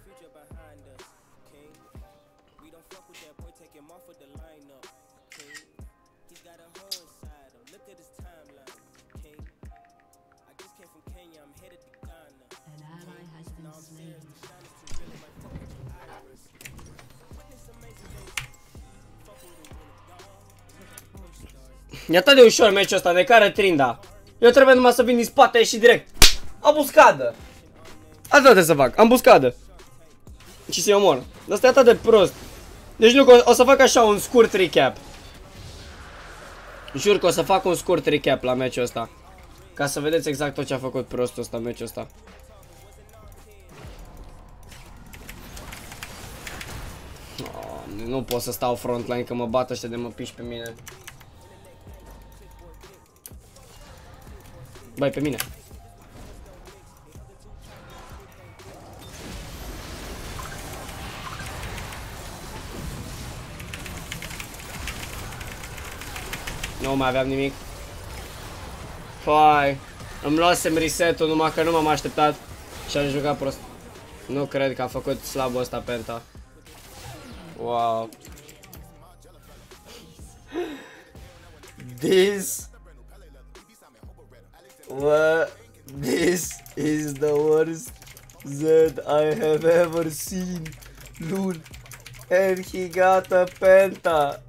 E atât de ușor meciul ăsta, de care Trinda. Eu trebuie numai să vin din spate și direct. Ambuscadă. Asta trebuie să fac, ambuscadă. Și să-i omor. Dar asta e atât de prost. Deci nu, o să fac așa un scurt recap. Jur că o să fac un scurt recap la meciul ăsta. Ca să vedeți exact tot ce a făcut prostul ăsta, meciul ăsta. Oh, nu pot să stau frontline că mă bat ăștia de mă piși pe mine. Băi, pe mine. Nu mai aveam nimic. Fai. Îmi luasem reset-ul numai că nu m-am așteptat și am jucat prost. Nu cred că a făcut slabul ăsta Penta. Wow. This is the worst that I have ever seen. Lul. And he got a Penta.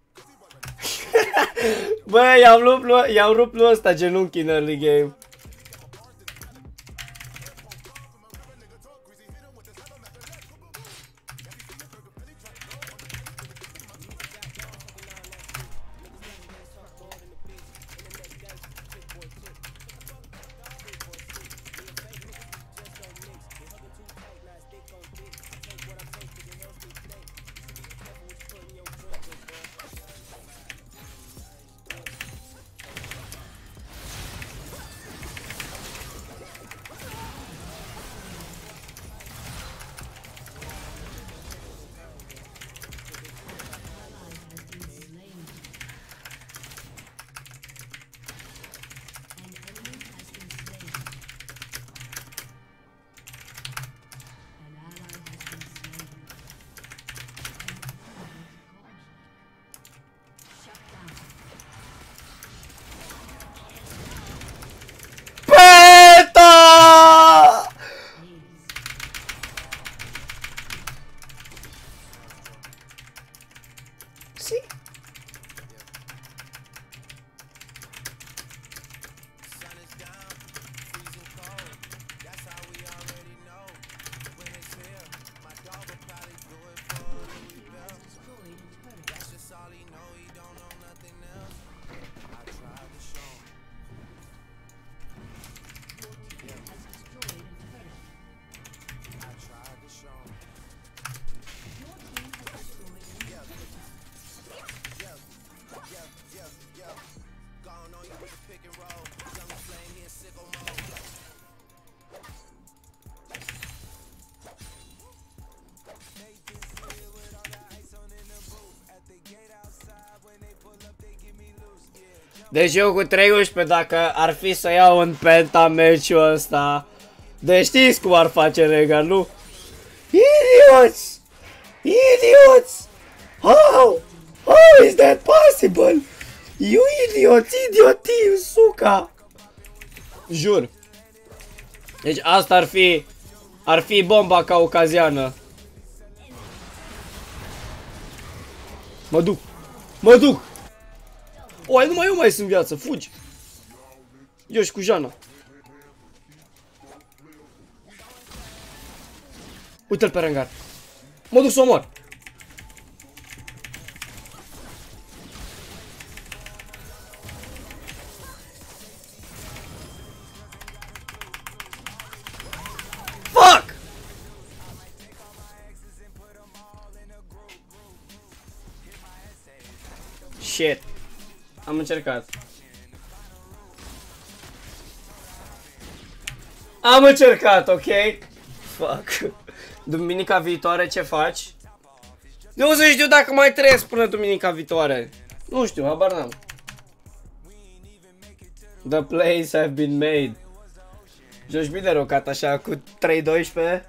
Bă, i-am rupt lui ăsta genunchii în early game. Deci eu cu 13 dacă ar fi să iau în Penta meciul ăsta. Deci știți cum ar face Rengar, nu? Idiots! Idiots! How is that possible? You idiots, idiotii, suca! Jur. Deci asta ar fi bomba caucaziană. Mă duc! Mă duc! Oai, numai eu mai sunt în viață, fugi! Eu și cu Jana. Uite-l pe Rengar. Mă duc să omor. Fuck! Shit. Am încercat. Am încercat, ok? Fuck. Duminica viitoare ce faci? Eu să știu dacă mai trăiesc până duminica viitoare. Nu știu, habar n-am. The plays have been made. Josh bine rocat așa cu 3-12.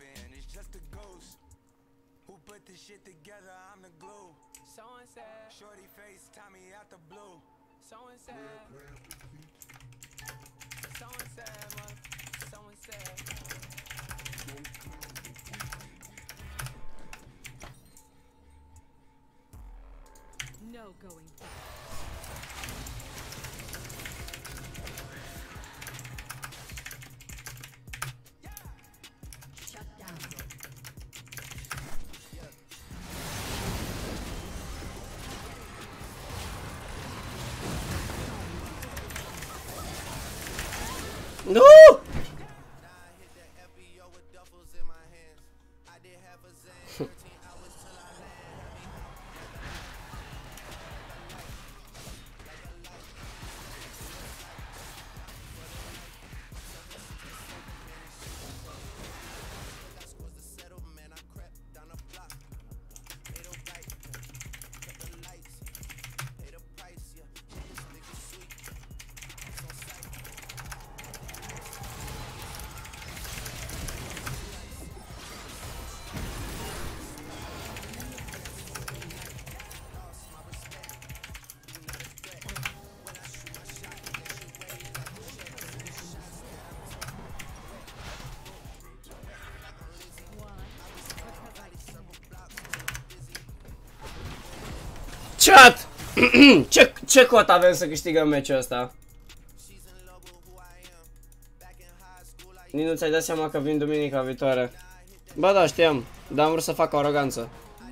No going back. Shut down. No! Chat! ce cot avem să câștigăm meciul ăsta? Nici nu ți-ai dat seama că vin duminica viitoare. Ba da, știam, dar am vrut să fac o aroganță.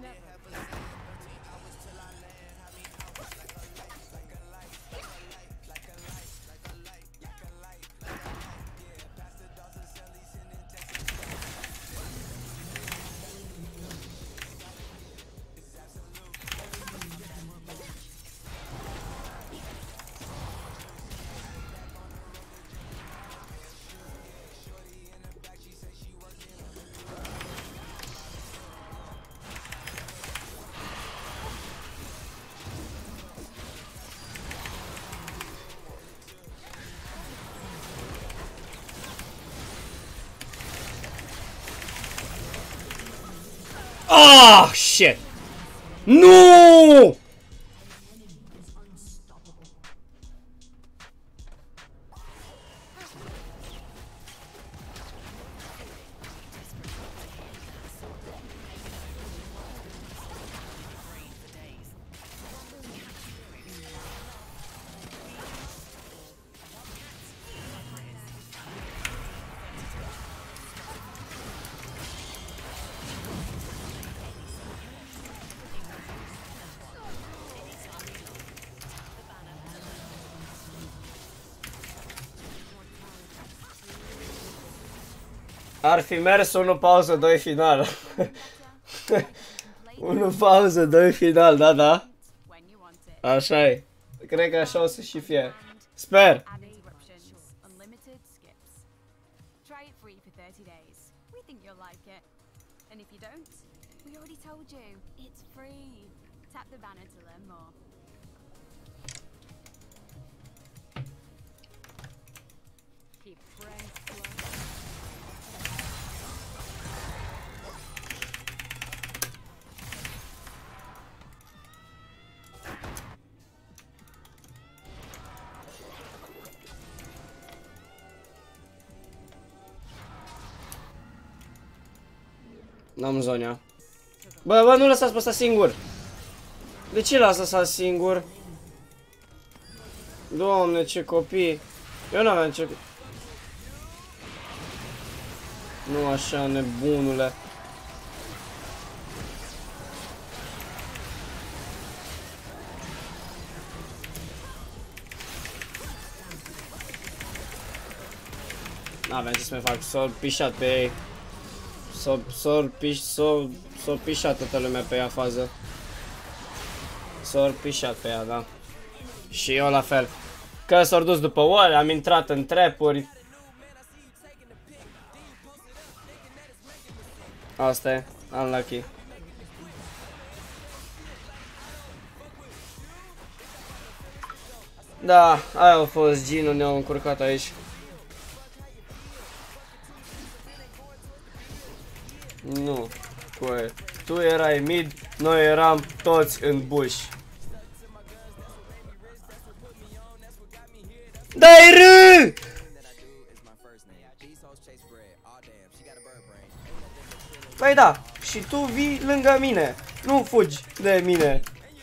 Oh, shit! No! Ar fi mers 1 pauză, 2 final. 1 pauză, 2 final, da, da. Așa e. Cred că așa o să și fie. Sper. N-am zonea. Bă, nu lăsați pe ăsta singur. De ce lasă ăsta singur? Doamne, ce copii. Eu n-aveam ce... Nu așa, nebunule. N-aveam ce să mai fac, s-au pișat pe ei. S-au pișat toată lumea pe ea fază. S-au pișat pe ea, da. Și eu la fel. Că s-au dus după oare, am intrat în trap-uri. Asta e, unlucky. Da, aia a fost Gino, ne-au încurcat aici. Nu, coe. Tu erai mid, noi eram toți în bush. Dai râ! Păi da, și tu vii lângă mine, nu fugi de mine.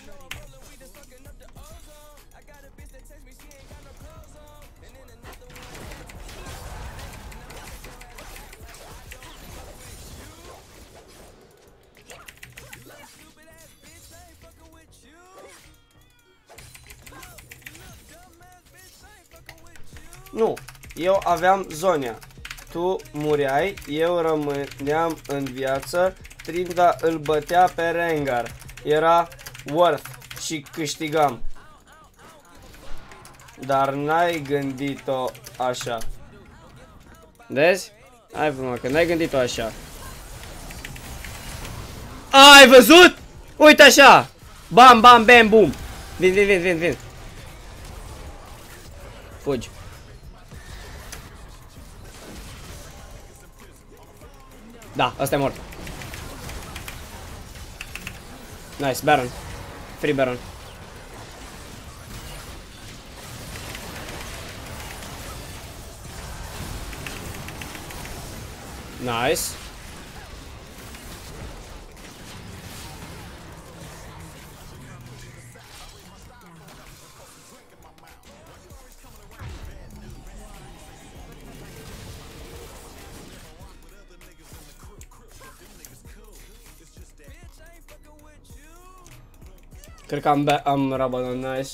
Nu, eu aveam Zonia. Tu mureai, eu rămâneam în viață, Trinda îl bătea pe Rengar. Era worth și câștigam. Dar n-ai gândit-o așa. Vezi? Hai frumos, că n-ai gândit-o așa. Ai văzut? Uite așa! Bam, bam, bam, bum! Vin, vin, vin, vin, vin. Fugi. Da, ăsta e mort. Nice, Baron. Free Baron. Nice. Cred că am Rabadon, nice.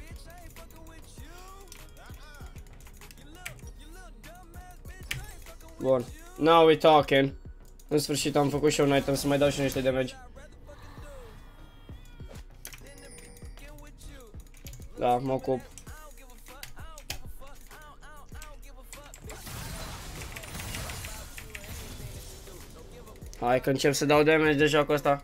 Bun. Now we talking. În sfârșit am făcut și un item să mai dau și niște damage. Da, mă ocup. Hai că încep să dau damage de jocul ăsta.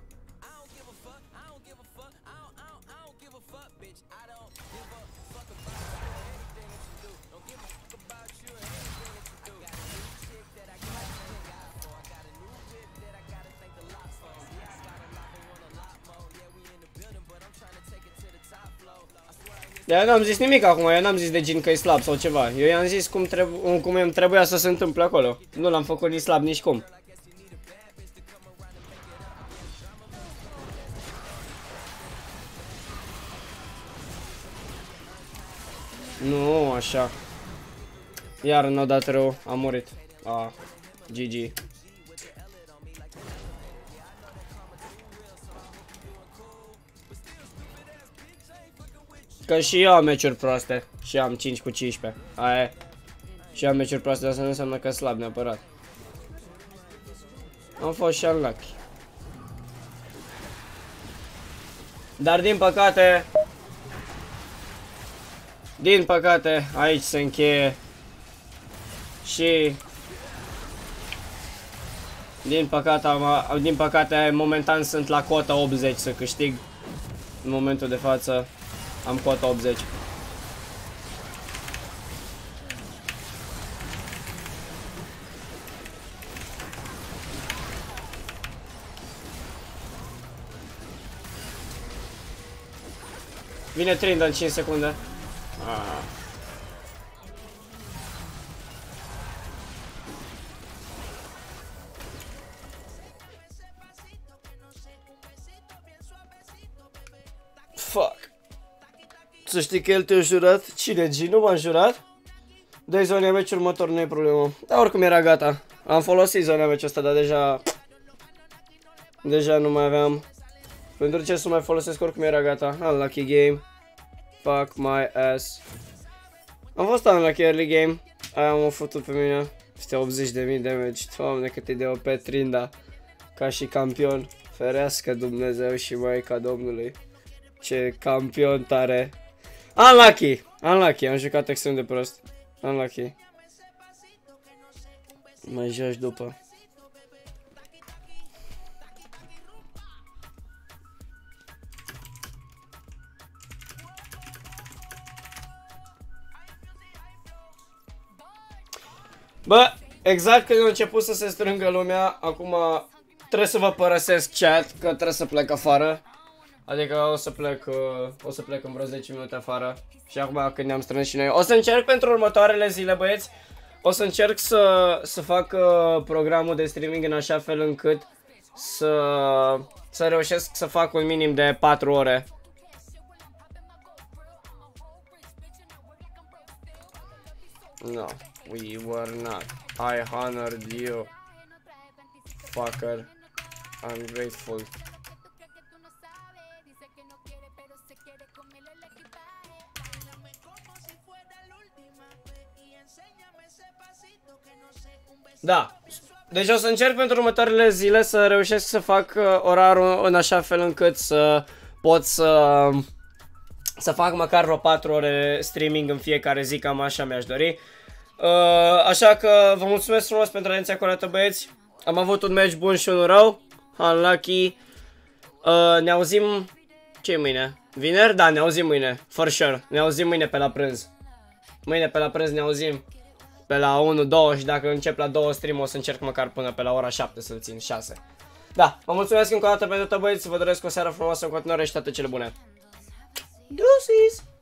Eu n-am zis nimic acum, eu n-am zis de Jhin că e slab sau ceva. Eu i-am zis cum îmi trebuia să se întâmple acolo. Nu l-am făcut nici slab, nici cum. Nu, așa. Iar n-a dat rău, a murit. GG. Că și eu am meciuri proaste. Și am 5 cu 15. Aia e. Și am meciuri proaste, dar asta nu înseamnă că slab neapărat. Am fost și unlucky. Dar din păcate, aici se încheie. Și din păcate, momentan sunt la cota 80 să câștig. În momentul de față am cota 80. Vine Trinda în 5 secunde. Fuck. Să știi că el te-a jurat. Cine? Gino m-a jurat? Dă-i Zonia meci următor, nu e problemă. Dar oricum era gata. Am folosit Zonia meci ăsta, dar deja nu mai aveam. Pentru ce să mai folosesc, oricum era gata. Unlucky game. Fuck my ass. Am fost unlucky early game. Aia m-a făcut pe mine. Este 80.000 damage. Doamne, cât e de OP Trinda. Ca și campion. Ferească Dumnezeu și Maica Domnului. Ce campion tare. Unlucky. Unlucky. Am jucat extrem de prost. Unlucky. Mai joci după. Bă, exact când a început să se strângă lumea, acum trebuie să vă părăsesc chat, că trebuie să plec afară. Adică o să plec în vreo 10 minute afară. Și acum când ne-am strâns și noi. O să încerc pentru următoarele zile, băieți. O să încerc să fac programul de streaming în așa fel încât să reușesc să fac un minim de 4 ore. No, we were not. I honored you. Fucker. I'm grateful. Da. Deci o să încerc pentru următoarele zile să reușesc să fac orarul în așa fel încât să pot să fac măcar vreo 4 ore streaming în fiecare zi, cam așa mi-aș dori. Așa că vă mulțumesc frumos pentru atenția acordată, băieți. Am avut un match bun și unul rău. Unlucky. Ne auzim... ce-i mâine? Vineri? Da, ne auzim mâine. For sure. Ne auzim mâine pe la prânz. Mâine pe la prânz ne auzim. Pe la 1-2 și dacă încep la 2 stream o să încerc măcar până pe la ora 7 să-l țin 6. Da, vă mulțumesc încă o dată pentru tot, băieți. Vă doresc o seară frumoasă în continuare și toate cele bune. Deuces!